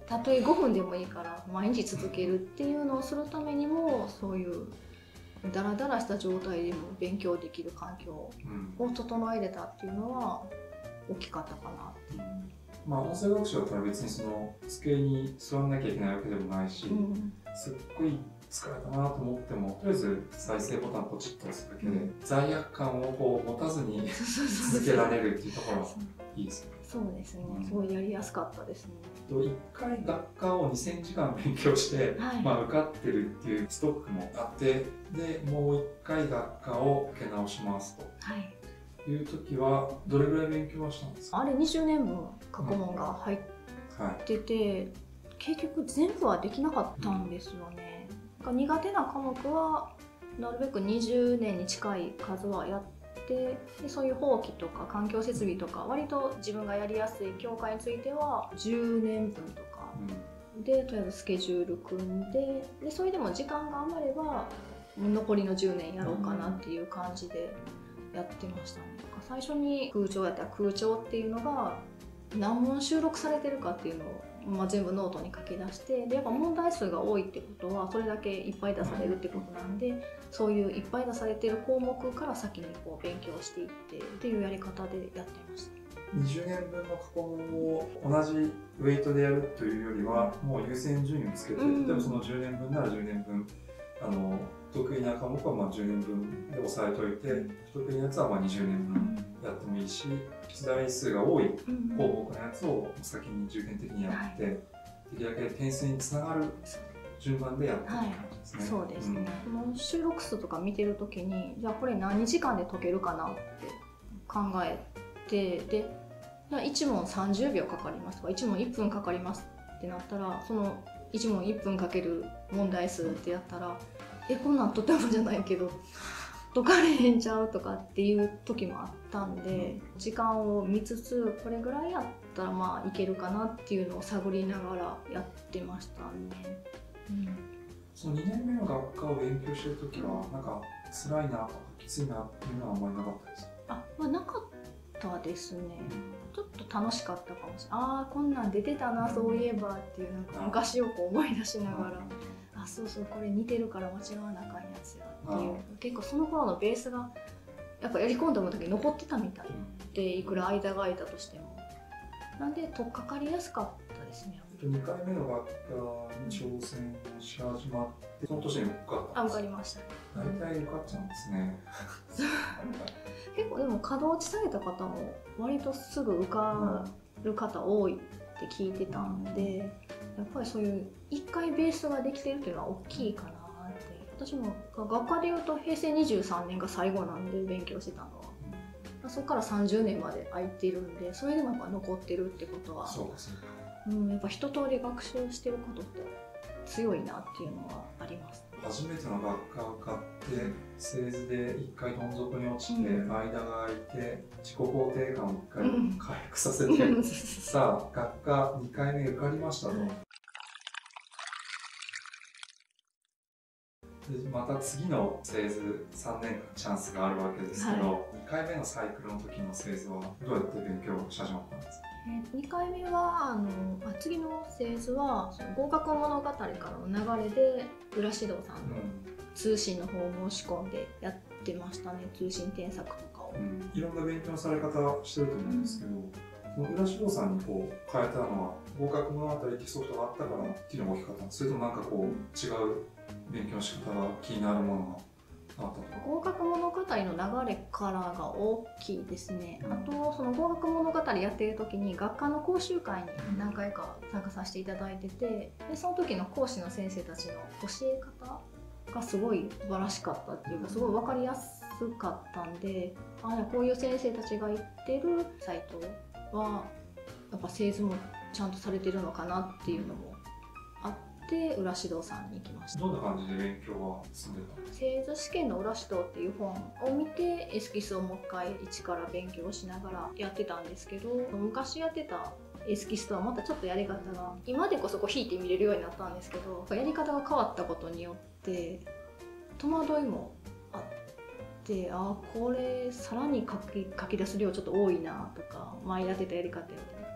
たとえ5分でもいいから毎日続けるっていうのをするためにも、そういうダラダラした状態でも勉強できる環境を整えれたっていうのは大きかったかなっていう。 まあ音声学習だったら別にその机に座らなきゃいけないわけでもないし、すっごい疲れたなと思ってもとりあえず再生ボタンポチッと押すだけで、罪悪感をこう持たずに続けられるっていうところはいいですよね。 そうですね、すごいやりやすかったですね。 1回学科を2000時間勉強して、まあ受かってるっていうストックもあって、でもう1回学科を受け直しますと。いう時はどれぐらい勉強はしたんですか？ あれ20年分過去問が入ってて、結局全部はできなかったんですよね。苦手な科目はなるべく20年に近い数はやって、でそういう法規とか環境設備とか割と自分がやりやすい教科については10年分とかで、とりあえずスケジュール組んで、それでも時間が余れば残りの10年やろうかなっていう感じでやってましたね。最初に空調やったら空調っていうのが何問収録されてるかっていうのを、全部ノートに書き出して、でやっぱ問題数が多いってことはそれだけいっぱい出されるってことなんで、そういういっぱい出されてる項目から先にこう勉強していってっていうやり方でやってました。 20年分の過去問を同じウェイトでやるというよりは、もう優先順位をつけて、例えばその10年分なら10年分得意な科目はまあ10年分で押さえといて、不得意なやつはまあ20年分やってもいいし、出題数が多い項目のやつを先に重点的にやって、できるだけ点数につながる順番でやっていく感じですね。そうですね。 この収録数とか見てるときに、じゃあこれ何時間で解けるかなって考えて、で1問30秒かかりますとか1問1分かかりますってなったら、その1問1分かける問題数ってやったら、こんなんとてもじゃないけど解かれへんちゃうとかっていう時もあったんで、時間を見つつこれぐらいやったらまあいけるかなっていうのを探りながらやってましたね。 その2年目の学科を勉強してる時はなんか辛いなとかきついなっていうのはあんまりなかったですか？ なかったですね。ちょっと楽しかったかもしれない。こんなん出てたな、そういえばっていう、なんか昔をこう思い出しながら、そうそう、これ似てるから間違わなあかんやつやっていう、結構その頃のベースがやっぱやり込んだ時に残ってたみたいで、いくら間が空いたとしても、なんで取っかかりやすかったですね。 2回目の学科に挑戦をし始まって、その年に受かったんですか？ 受かりました。 大体受かっちゃうんですね。 結構でも門落ちされた方も割とすぐ受かる方多いって聞いてたんで、やっぱりそういう1回ベースができてるっていうのは大きいかなって。私も学科でいうと平成23年が最後なんで勉強してたのは、そこから30年まで空いてるんで、それでもやっぱ残ってるってことは、 そうですね。 やっぱ一通り学習してることって強いなっていうのはあります。 初めての学科を受かって製図で1回どん底に落ちて、間が空いて自己肯定感を1回回復させて、さあ学科2回目受かりましたと、でまた次の製図3年間チャンスがあるわけですけど、2回目のサイクルの時の製図はどうやって勉強し始まったんですか ？2回目は次の製図はその合格物語からの流れで浦指導さんの通信の方を申し込んでやってましたね。通信添削とかを、 いろんな勉強のされ方してると思うんですけど、その浦指導さんにこう変えたのは合格物語ってソフトがあったからっていうのが大きかったんです。それともなんかこう違う勉強の仕方が気になるものが合格物語の流れからが大きいですね。あとその合格物語やっている時に学科の講習会に何回か参加させていただいてて、でその時の講師の先生たちの教え方がすごい素晴らしかったっていうか、すごい分かりやすかったんで、こういう先生たちが言ってるサイトはやっぱ製図もちゃんとされてるのかなっていうのもあって、浦指導さんに行きました。 どんな感じで勉強は進んでたんですか？ 製図試験の浦指導っていう本を見てエスキスをもう一回一から勉強しながらやってたんですけど、昔やってたエスキスとはまたちょっとやり方が今でこそこう引いて見れるようになったんですけど、やり方が変わったことによって戸惑いもあって、これさらに書き出す量ちょっと多いなとか、前やってたやり方より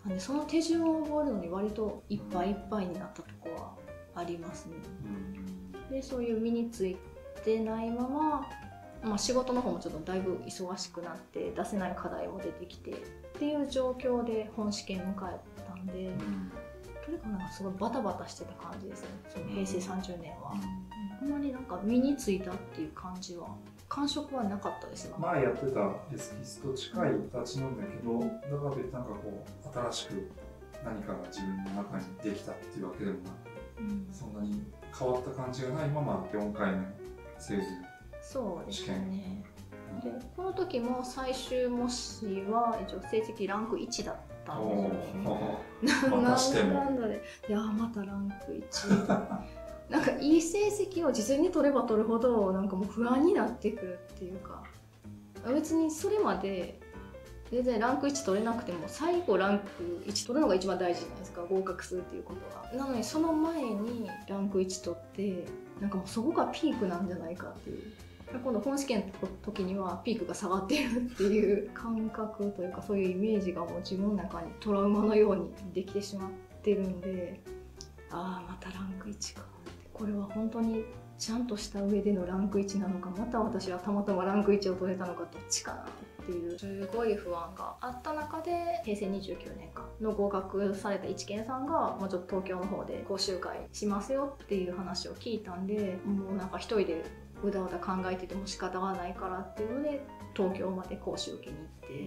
でその手順を覚えるのに割といっぱいいっぱいになったところはありますね。でそういう身についてないまま、仕事の方もちょっとだいぶ忙しくなって出せない課題も出てきてっていう状況で本試験迎えたんで、とにかくなんかすごいバタバタしてた感じですね、その平成30年は。あんまりなんか身についたっていう感じは感触はなかったですよ。 前やってたエスキスと近い形なんだけど、だからといってなんかこう新しく何かが自分の中にできたっていうわけでもなく、そんなに変わった感じがないまま4回目製図そうですね。でこの時も最終模試は一応成績ランク1だったんですよね。 またしてもなんだで、またランク1なんかいい成績を実に取れば取るほどなんかもう不安になってくるっていうか、別にそれまで全然ランク1取れなくても最後ランク1取るのが一番大事じゃないですか、合格するっていうことは。なのにその前にランク1取ってなんかもうそこがピークなんじゃないかっていう、今度本試験の時にはピークが下がってるっていう感覚というか、そういうイメージがもう自分の中にトラウマのようにできてしまってるんで、またランク1かって、これは本当にちゃんとした上でのランク1なのか、また私はたまたまランク1を取れたのか、どっちかなっていうすごい不安があった中で、平成29年かの合格された一見さんがもうちょっと東京の方で講習会しますよっていう話を聞いたんで、もうなんか一人でうだうだ考えてても仕方がないからっていうので東京まで講習受けに行って、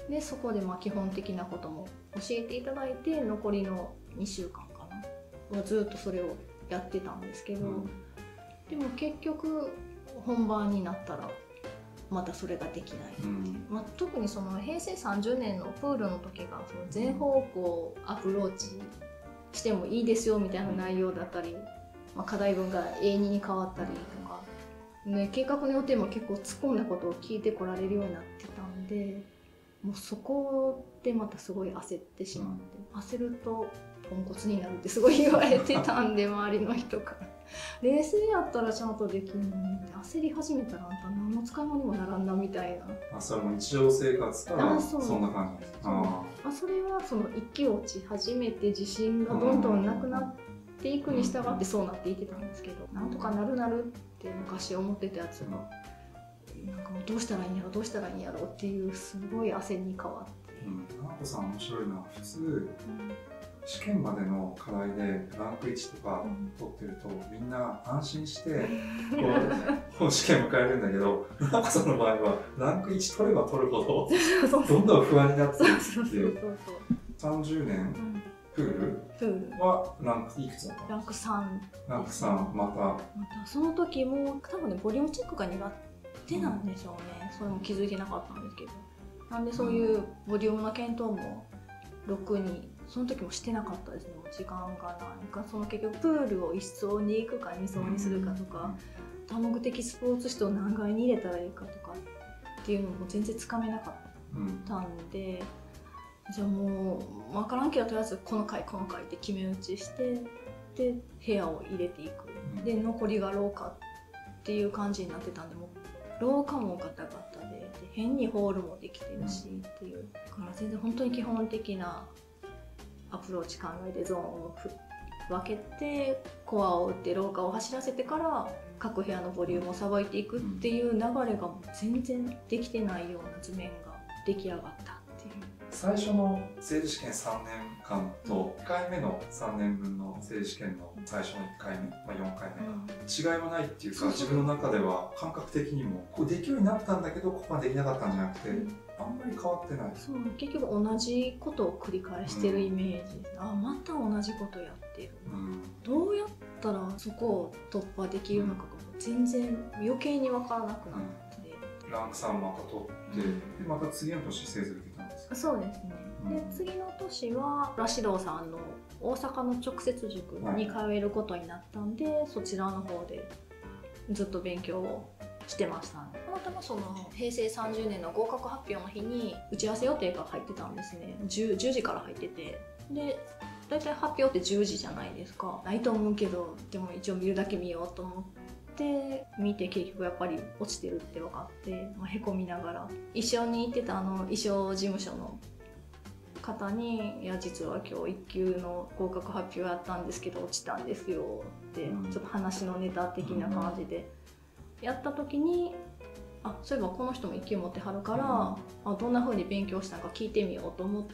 でそこで基本的なことも教えていただいて、残りの2週間かなずっとそれをやってたんですけど、でも結局本番になったらまたそれができないっていう、特にその平成30年のプールの時がその全方向アプローチしてもいいですよみたいな内容だったり、課題文が A2 に変わったりとか、計画の予定も結構突っ込んだことを聞いてこられるようになってたんで、もうそこでまたすごい焦ってしまって、焦るとポンコツになるってすごい言われてたんで周りの人から冷静やったらちゃんとできるのにって焦り始めたらあんた何の使い物にもならんなみたいな。 それも日常生活からそんな感じですか。 それはその一気落ち始めて自信がどんどんなくなっていくに従ってそうなっていってたんですけど、なんとかなるって昔思ってたやつが、なんかもうどうしたらいいんやろどうしたらいいんやろっていうすごい焦りに変わって。 ななこさん面白いのは普通、試験までの課題でランク1とか取ってると、みんな安心してこう試験迎えるんだけど、ななこさんの場合はランク1取れば取るほどどんどん不安になっていくっていう。30年プールはランクいくつだったの？ ランク3。 ランク3、またその時も多分ねボリュームチェックが苦手なんでしょうね、それも気づいてなかったんですけど、なんでそういうボリュームの検討も6にその時もしてなかったですね。もう時間がないか、その結局プールを1層に行くか2層にするかとか、多目的スポーツ室を何階に入れたらいいかとかっていうのも全然つかめなかったんで、じゃあもう分からんけどとりあえずこの階って決め打ちして、で部屋を入れていく、で残りが廊下っていう感じになってたんで、もう廊下もガタガタで変にホールもできてるしっていう、だから全然本当に基本的なアプローチ考えてゾーンを分けてコアを打って廊下を走らせてから各部屋のボリュームをさばいていくっていう流れがもう全然できてないような図面が出来上がったっていう。 最初の政治試験3年間と1回目の3年分の政治試験の最初の1回目、4回目が違いもないっていうか、自分の中では感覚的にもこうできるようになったんだけどここはできなかったんじゃなくて、あんまり変わってない。 そう、結局同じことを繰り返してるイメージです。また同じことやってる、どうやったらそこを突破できるのかが全然余計に分からなくなって、 ランク3また取って、でまた次の年製図受けたんですか？ そうですね、で次の年はラシドーさんの大阪の直接塾に通えることになったんで、そちらの方でずっと勉強をしてましたね。たまたまその平成30年の合格発表の日に打ち合わせ予定が入ってたんですね。10時から入ってて、でだいたい発表って10時じゃないですか。ないと思うけどでも一応見るだけ見ようと思って見て、結局やっぱり落ちてるって分かって、へこみながら一緒に行ってた衣装事務所の方に「いや実は今日1級の合格発表やったんですけど落ちたんですよ」ってちょっと話のネタ的な感じでやった時に「あそういえばこの人も1級持ってはるから、どんな風に勉強したのか聞いてみよう」と思って、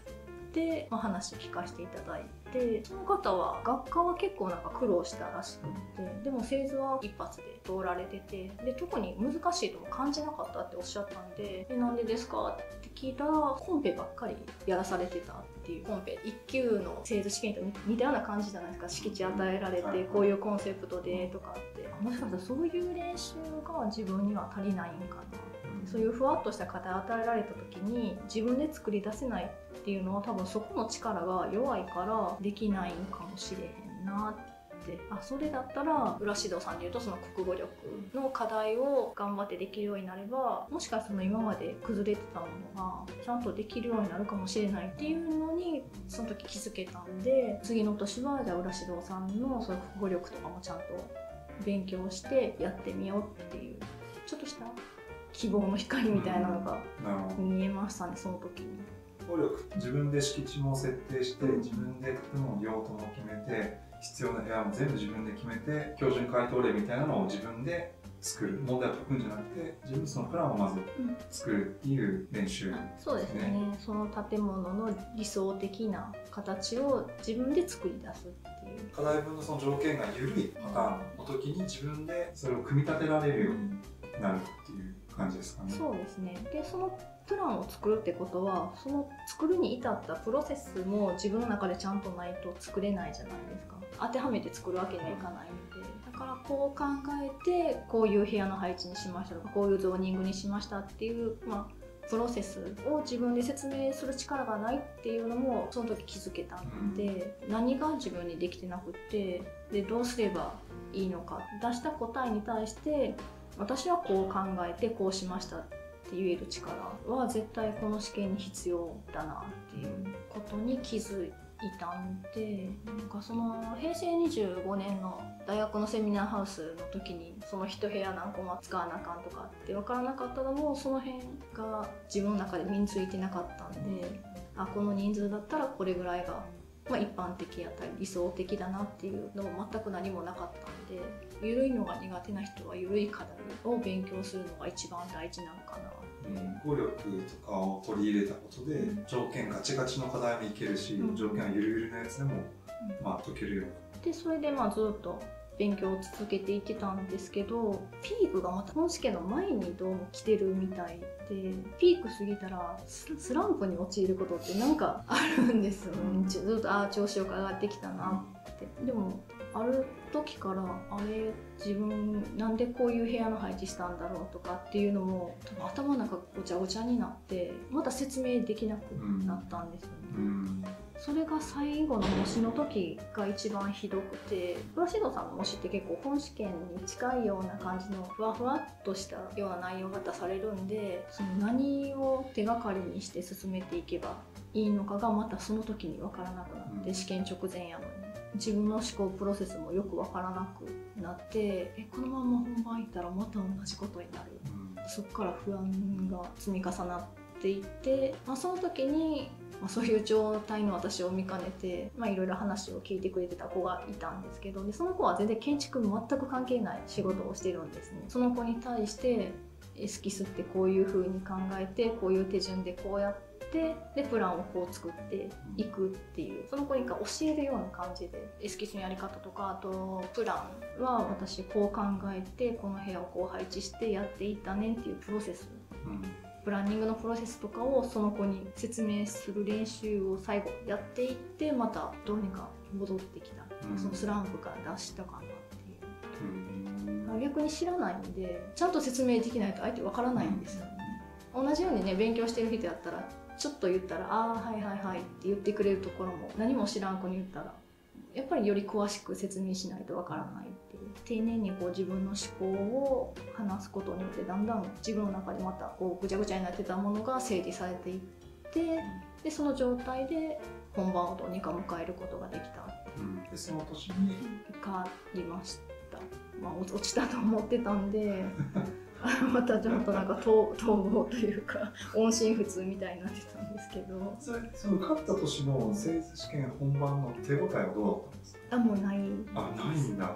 話聞かせていただいて、その方は学科は結構なんか苦労したらしくて、でも製図は一発で通られてて、で特に難しいとも感じなかったっておっしゃったんで「なんでですか?」って聞いたらコンペばっかりやらされてたっていう。コンペ1級の製図試験と似たような感じじゃないですか。敷地与えられてこういうコンセプトでとかって、もしかしたらそういう練習が自分には足りないんかな。そういうふわっとした課題を与えられた時に自分で作り出せないっていうのは多分そこの力が弱いからできないんかもしれへんなって。それだったら浦指導さんでいうとその国語力の課題を頑張ってできるようになれば、もしかしたら今まで崩れてたものがちゃんとできるようになるかもしれないっていうのにその時気づけたんで、次の年はじゃあ浦指導さんのその国語力とかもちゃんと勉強してやってみようっていうちょっとした希望の光みたいなのが見えましたね、その時に。 能力、自分で敷地も設定して、自分で建物の用途も決めて、必要な部屋も全部自分で決めて、標準回答例みたいなのを自分で作る。問題を解くんじゃなくて、自分でそのプランをまず作るっていう練習ですね。 そうですね。その建物の理想的な形を自分で作り出すっていう。 課題分のその条件が緩いパターンの時に自分でそれを組み立てられるようになるっていう感じですかね。 そうですね。でそのプランを作るってことはその作るに至ったプロセスも自分の中でちゃんとないと作れないじゃないですか。当てはめて作るわけにはいかないので、だからこう考えてこういう部屋の配置にしましたとかこういうゾーニングにしましたっていう、プロセスを自分で説明する力がないっていうのもその時気づけたんで、何が自分にできてなくってでどうすればいいのか、出した答えに対して私はこう考えてこうしましたって言える力は絶対この試験に必要だなっていうことに気づいたんで、なんかその平成25年の大学のセミナーハウスの時にその一部屋何個も使わなあかんとかって分からなかったのもその辺が自分の中で身についてなかったんで、この人数だったらこれぐらいが一般的やったり理想的だなっていうのも全く何もなかったんで、緩いのが苦手な人は緩い課題を勉強するのが一番大事なのかな。 語力とかを取り入れたことで、条件ガチガチの課題もいけるし、条件がゆるゆるのやつでも、解けるように。 でそれでずっと勉強を続けていってたんですけど、ピークがまた本試験の前にどうも来てるみたいで、ピーク過ぎたらスランプに陥ることってなんかあるんですよね。ずっと調子よく上がってきたなって。でもある時から自分なんでこういう部屋の配置したんだろうとかっていうのも多分頭の中ごちゃごちゃになってまた説明できなくなったんですよね。それが最後の模試の時が一番ひどくて、浦指導さんの模試って結構本試験に近いような感じのふわふわっとしたような内容が出されるんで、その何を手がかりにして進めていけばいいのかがまたその時に分からなくなって、試験直前やのに自分の思考プロセスもよく分からなくなって、このまま本番行ったらまた同じことになる、そこから不安が積み重なっていって、その時にそういう状態の私を見かねていろいろ話を聞いてくれてた子がいたんですけど、でその子は全然建築に全く関係ない仕事をしてるんですね。その子に対してエスキスってこういう風に考えてこういう手順でこうやってでプランをこう作っていくっていう、その子に教えるような感じでエスキスのやり方とか、あとプランは私こう考えてこの部屋をこう配置してやっていったねっていうプロセス、プランニングのプロセスとかをその子に説明する練習を最後やっていって、またどうにか戻ってきた、そのスランプから脱したかなっていう、逆に知らないんでちゃんと説明できないと相手わからないんですよね。同じようにね勉強してる人やったらちょっと言ったらはいはいはいって言ってくれるところも、何も知らん子に言ったらやっぱりより詳しく説明しないとわからないっていう、丁寧に自分の思考を話すことによってだんだん自分の中でまたぐちゃぐちゃになってたものが整理されていって、でその状態で本番をどうにか迎えることができた、 でその年に受かりました。落ちたと思ってたんでまたちょっとなんか逃亡というか音信不通みたいになってたんですけど、 その勝った年のセールス試験本番の手応えはどうだったんですか？ もうない。 ないんだ。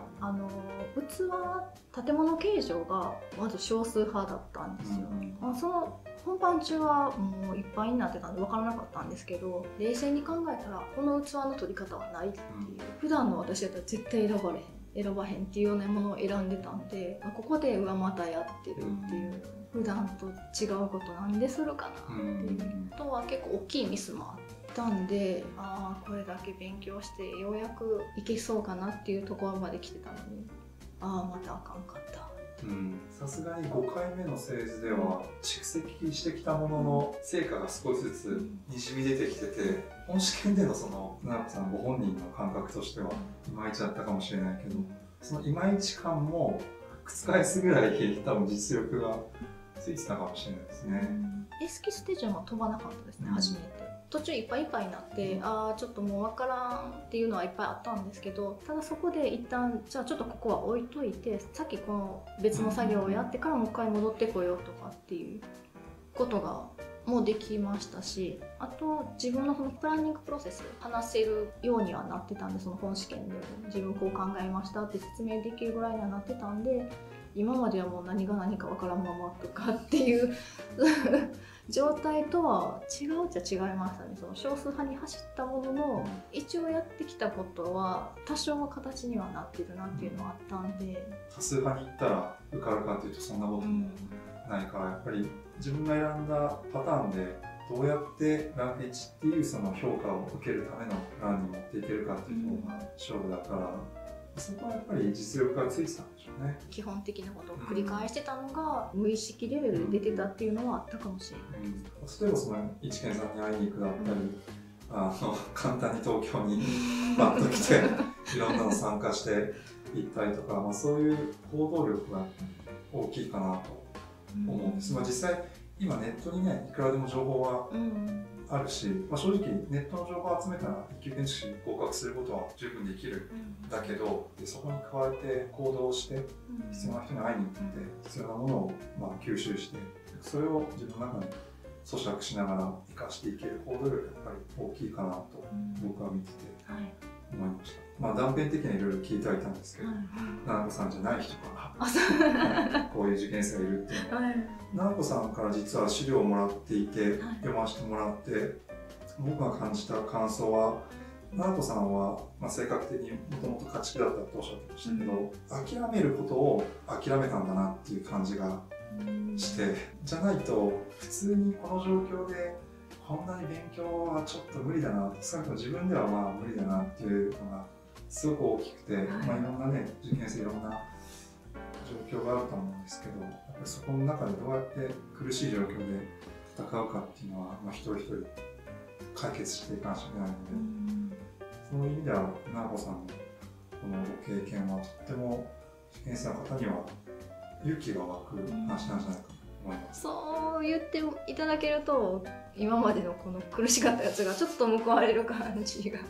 建物形状がまず少数派だったんですよ、その本番中はもういっぱいになってたんで分からなかったんですけど、冷静に考えたらこの器の取り方はないっていう、普段の私だったら絶対選ばへんっていうようなものを選んでたんで、ここでまたやってるっていう、普段と違うことなんでするかなっていう、あとは結構大きいミスもあったんで、これだけ勉強してようやくいけそうかなっていうところまで来てたのに、またあかんかった。 さすがに5回目の製図では蓄積してきたものの成果が少しずつにじみ出てきてて、本試験でのそのななこさんご本人の感覚としてはいまいちだったかもしれないけど、そのいまいち感も覆すぐらい多分実力がついてたかもしれないですね。 エスキス手順は飛ばなかったですね、初めて。途中いっぱいいっぱいになって、ちょっともう分からんっていうのはいっぱいあったんですけど、ただそこで一旦じゃあちょっとここは置いといて、さっきこの別の作業をやってからもう一回戻ってこようとかっていうことがもうできましたし、あと自分のそのプランニングプロセス話せるようにはなってたんで、その本試験でも自分こう考えましたって説明できるぐらいにはなってたんで、今まではもう何が何か分からんままとかっていう状態とは違うっちゃ違いましたね。その少数派に走ったものの、一応やってきたことは多少の形にはなってるなっていうのはあったんで、 多数派に行ったら受かるかというとそんなこともないから、やっぱり自分が選んだパターンでどうやってラン1っていうその評価を受けるためのランに持っていけるかっていうのが勝負だから、そこはやっぱり実力がついてたんでしょうね。 基本的なことを繰り返してたのが無意識レベルで出てたっていうのはあったかもしれないです。 例えばその一見さんに会いに行くだったり、簡単に東京にバッと来ていろんなの参加して行ったりとか、そういう行動力が大きいかなと思うんです。実際今ネットにねいくらでも情報はあるし、正直ネットの情報を集めたら一級建築士に合格することは十分できるんだけど、そこに加えて行動して必要な人に会いに行って必要なものを吸収して、それを自分の中に咀嚼しながら生かしていける行動力がやっぱり大きいかなと僕は見てて思いました。断片的にいろいろ聞いてはいたんですけど、ななこさんじゃない人からこういう受験生がいるっていうのは、ななこさんから実は資料をもらっていて、読ませてもらって僕が感じた感想は、ななこさんは、性格的にもともと家畜だったとおっしゃってましたけど、諦めることを諦めたんだなっていう感じがして、じゃないと普通にこの状況でこんなに勉強はちょっと無理だな、少なくとも自分では無理だなっていうのがすごく大きくて、いろんなね受験生いろんな状況があると思うんですけど、やっぱりそこの中でどうやって苦しい状況で戦うかっていうのは、一人一人解決していかなきゃいけないので、その意味ではななこさんのこのご経験はとっても受験生の方には勇気が湧く話なんじゃないかと思います。 そう言っていただけると、今までのこの苦しかったやつがちょっと報われる感じが。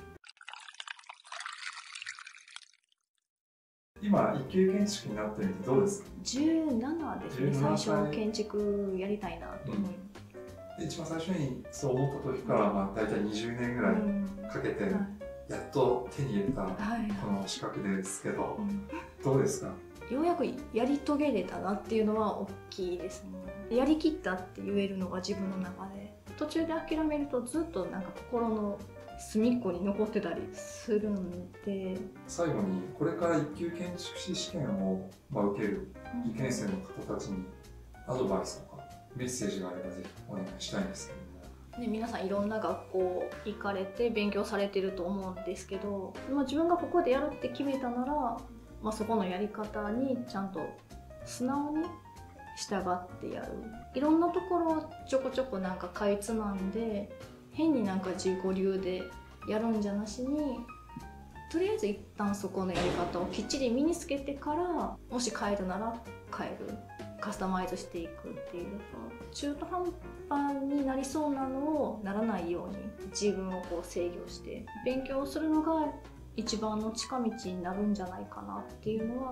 今一級建築になってみてどうですか ？17ですね。最初建築やりたいなと思います。 一番最初にそう思った時から大体20年ぐらいかけてやっと手に入れたこの資格ですけど、どうですか？ ようやくやり遂げれたなっていうのは大きいですね。やりきったって言えるのが自分の中で、途中で諦めるとずっとなんか心の隅っこに残ってたりするんで。 最後にこれから一級建築士試験を受ける受験生の方たちにアドバイスとかメッセージがあればぜひお願いしたいんですけども。 皆さんいろんな学校行かれて勉強されてると思うんですけど、自分がここでやるって決めたなら、そこのやり方にちゃんと素直に従ってやる。いろんなところをちょこちょこなんかかいつまんで、変になんか自己流でやるんじゃなしに、とりあえず一旦そこのやり方をきっちり身につけてから、もし変えるなら変える、カスタマイズしていくっていう、その中途半端になりそうなのをならないように自分をこう制御して勉強するのが一番の近道になるんじゃないかなっていうのは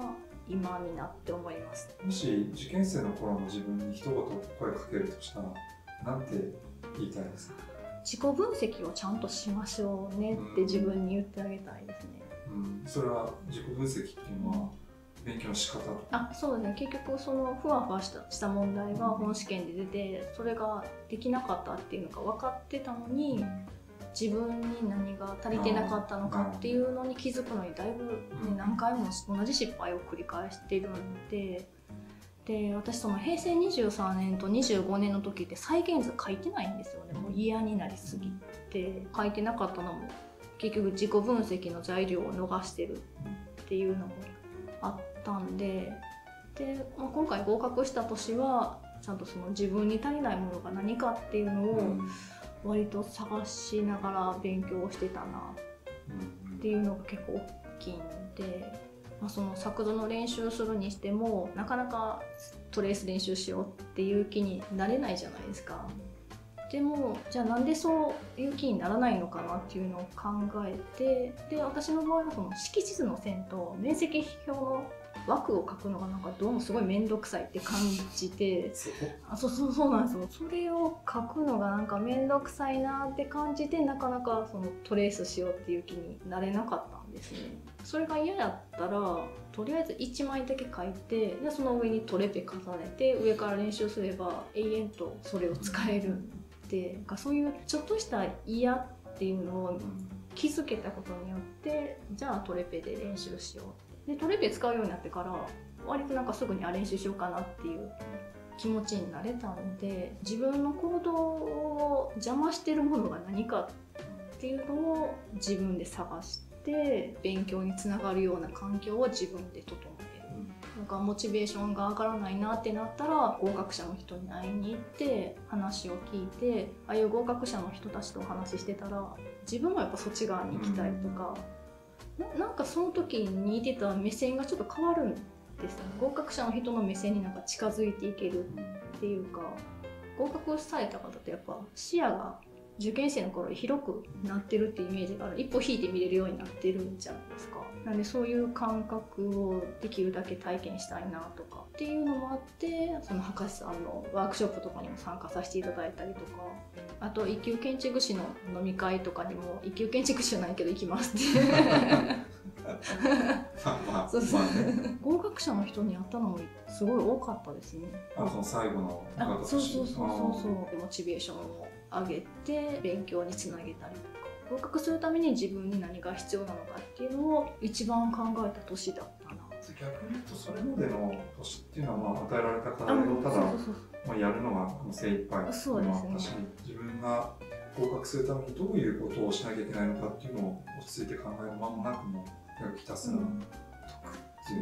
今になって思います。 もし受験生の頃の自分に一言声かけるとしたらなんて言いたいですか？ 自己分析をちゃんとしましょうねって自分に言ってあげたいですね。 それは自己分析っていうのは勉強の仕方とか？ そうですね。結局そのふわふわした問題が本試験で出て、それができなかったっていうのが分かってたのに、自分に何が足りてなかったのかっていうのに気づくのにだいぶ、何回も同じ失敗を繰り返しているので、私その平成23年と25年の時って再現図書いてないんですよね。もう嫌になりすぎて書いてなかったのも結局自己分析の材料を逃してるっていうのもあったんで、今回合格した年はちゃんとその自分に足りないものが何かっていうのを割と探しながら勉強してたなっていうのが結構大きいんで、その作図の練習するにしてもなかなかトレース練習しようっていう気になれないじゃないですか。でもじゃあなんでそういう気にならないのかなっていうのを考えて、私の場合はその式地図の線と面積表の枠を書くのがなんかどうもすごい面倒くさいって感じて、そうなんですよ。それを書くのがなんか面倒くさいなって感じて、なかなかそのトレースしようっていう気になれなかったんですね。それが嫌だったらとりあえず1枚だけ書いて、その上にトレペ重ねて上から練習すれば永遠とそれを使えるんで、そういうちょっとした嫌っていうのを気づけたことによって、じゃあトレペで練習しようでトレペ使うようになってから割となんかすぐに練習しようかなっていう気持ちになれたんで、自分の行動を邪魔してるものが何かっていうのを自分で探して勉強につながるような環境を自分で整える。なんかモチベーションが上がらないなってなったら合格者の人に会いに行って話を聞いて、ああいう合格者の人たちとお話ししてたら自分もやっぱそっち側に行きたいとか、なんかその時にいてた目線がちょっと変わるんですよね。合格者の人の目線になんか近づいていけるっていうか、合格された方ってやっぱ視野が受験生の頃より広くなってるっていうイメージがある。一歩引いて見れるようになってるんじゃないですか。なんでそういう感覚をできるだけ体験したいなとかっていうのもあって、その博士さんのワークショップとかにも参加させていただいたりとか、あと一級建築士の飲み会とかにも一級建築士じゃないけど行きますって合格者の人に会ったのもすごい多かったですね。 その最後のそうモチベーションを上げて勉強につなげたりとか、合格するために自分に何が必要なのかっていうのを一番考えた年だったな。 逆に言うとそれまでの年っていうのは与えられた課題をただやるのが精一杯でもあったし、自分が合格するためにどういうことをしなきゃいけないのかっていうのを落ち着いて考える間もなくもひたすら解くっていう。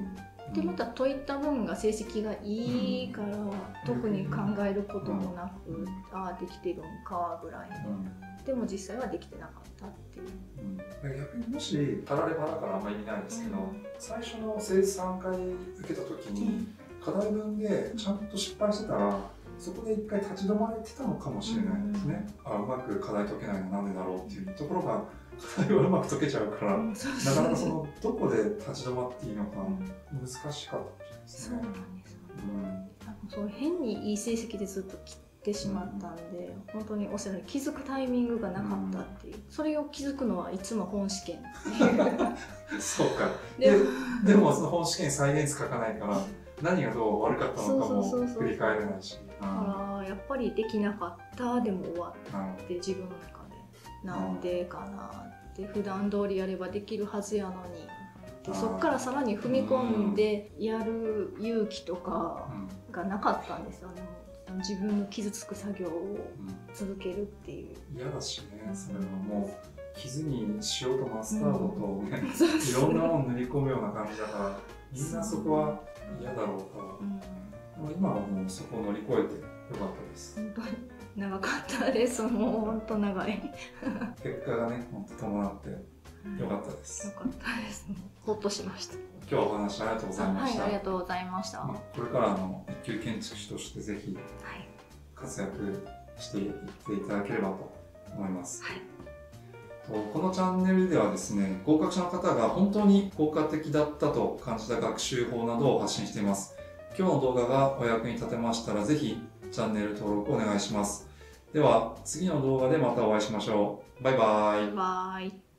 でまた解いた分が成績がいいから、特に考えることもなく、ああできてるんかぐらいで、でも実際はできてなかったっていう。 逆にもしたらればだからあんまり意味ないですけど、最初の生3回受けた時に課題文でちゃんと失敗してたらそこで一回立ち止まれてたのかもしれないですね。うまく課題解けないのなんでだろうっていうところが課題はうまく解けちゃうから、なかなかそのどこで立ち止まっていいのか難しかったかもしれないですね。 そうなんですよ。そう変にいい成績でずっと切ってしまったんで、本当におっしゃるように気づくタイミングがなかったっていう、それを気づくのはいつも本試験そうか。でもその本試験再現書かないから何がどう悪かったのかも振り返れないし、 だからやっぱりできなかったでも終わって自分の中でなんでかなって、普段通りやればできるはずやのに、でそっからさらに踏み込んでやる勇気とかがなかったんですよね。自分の傷つく作業を続けるっていう。 嫌だしね、それはもう傷に塩とマスタードと、ねいろんなもの塗り込むような感じだから、みんなそこは嫌だろうから、今はもうそこを乗り越えてよかったです。 本当に長かったです。もう本当長い結果がね、本当伴ってよかったです。 よかったです。ほっとしました。 今日はお話ありがとうございました。 はい、ありがとうございました。 これから一級建築士としてぜひ活躍していっていただければと思います。 このチャンネルではですね、合格者の方が本当に効果的だったと感じた学習法などを発信しています。今日の動画がお役に立てましたら、ぜひチャンネル登録お願いします。では、次の動画でまたお会いしましょう。バイバイ。 バイバイ。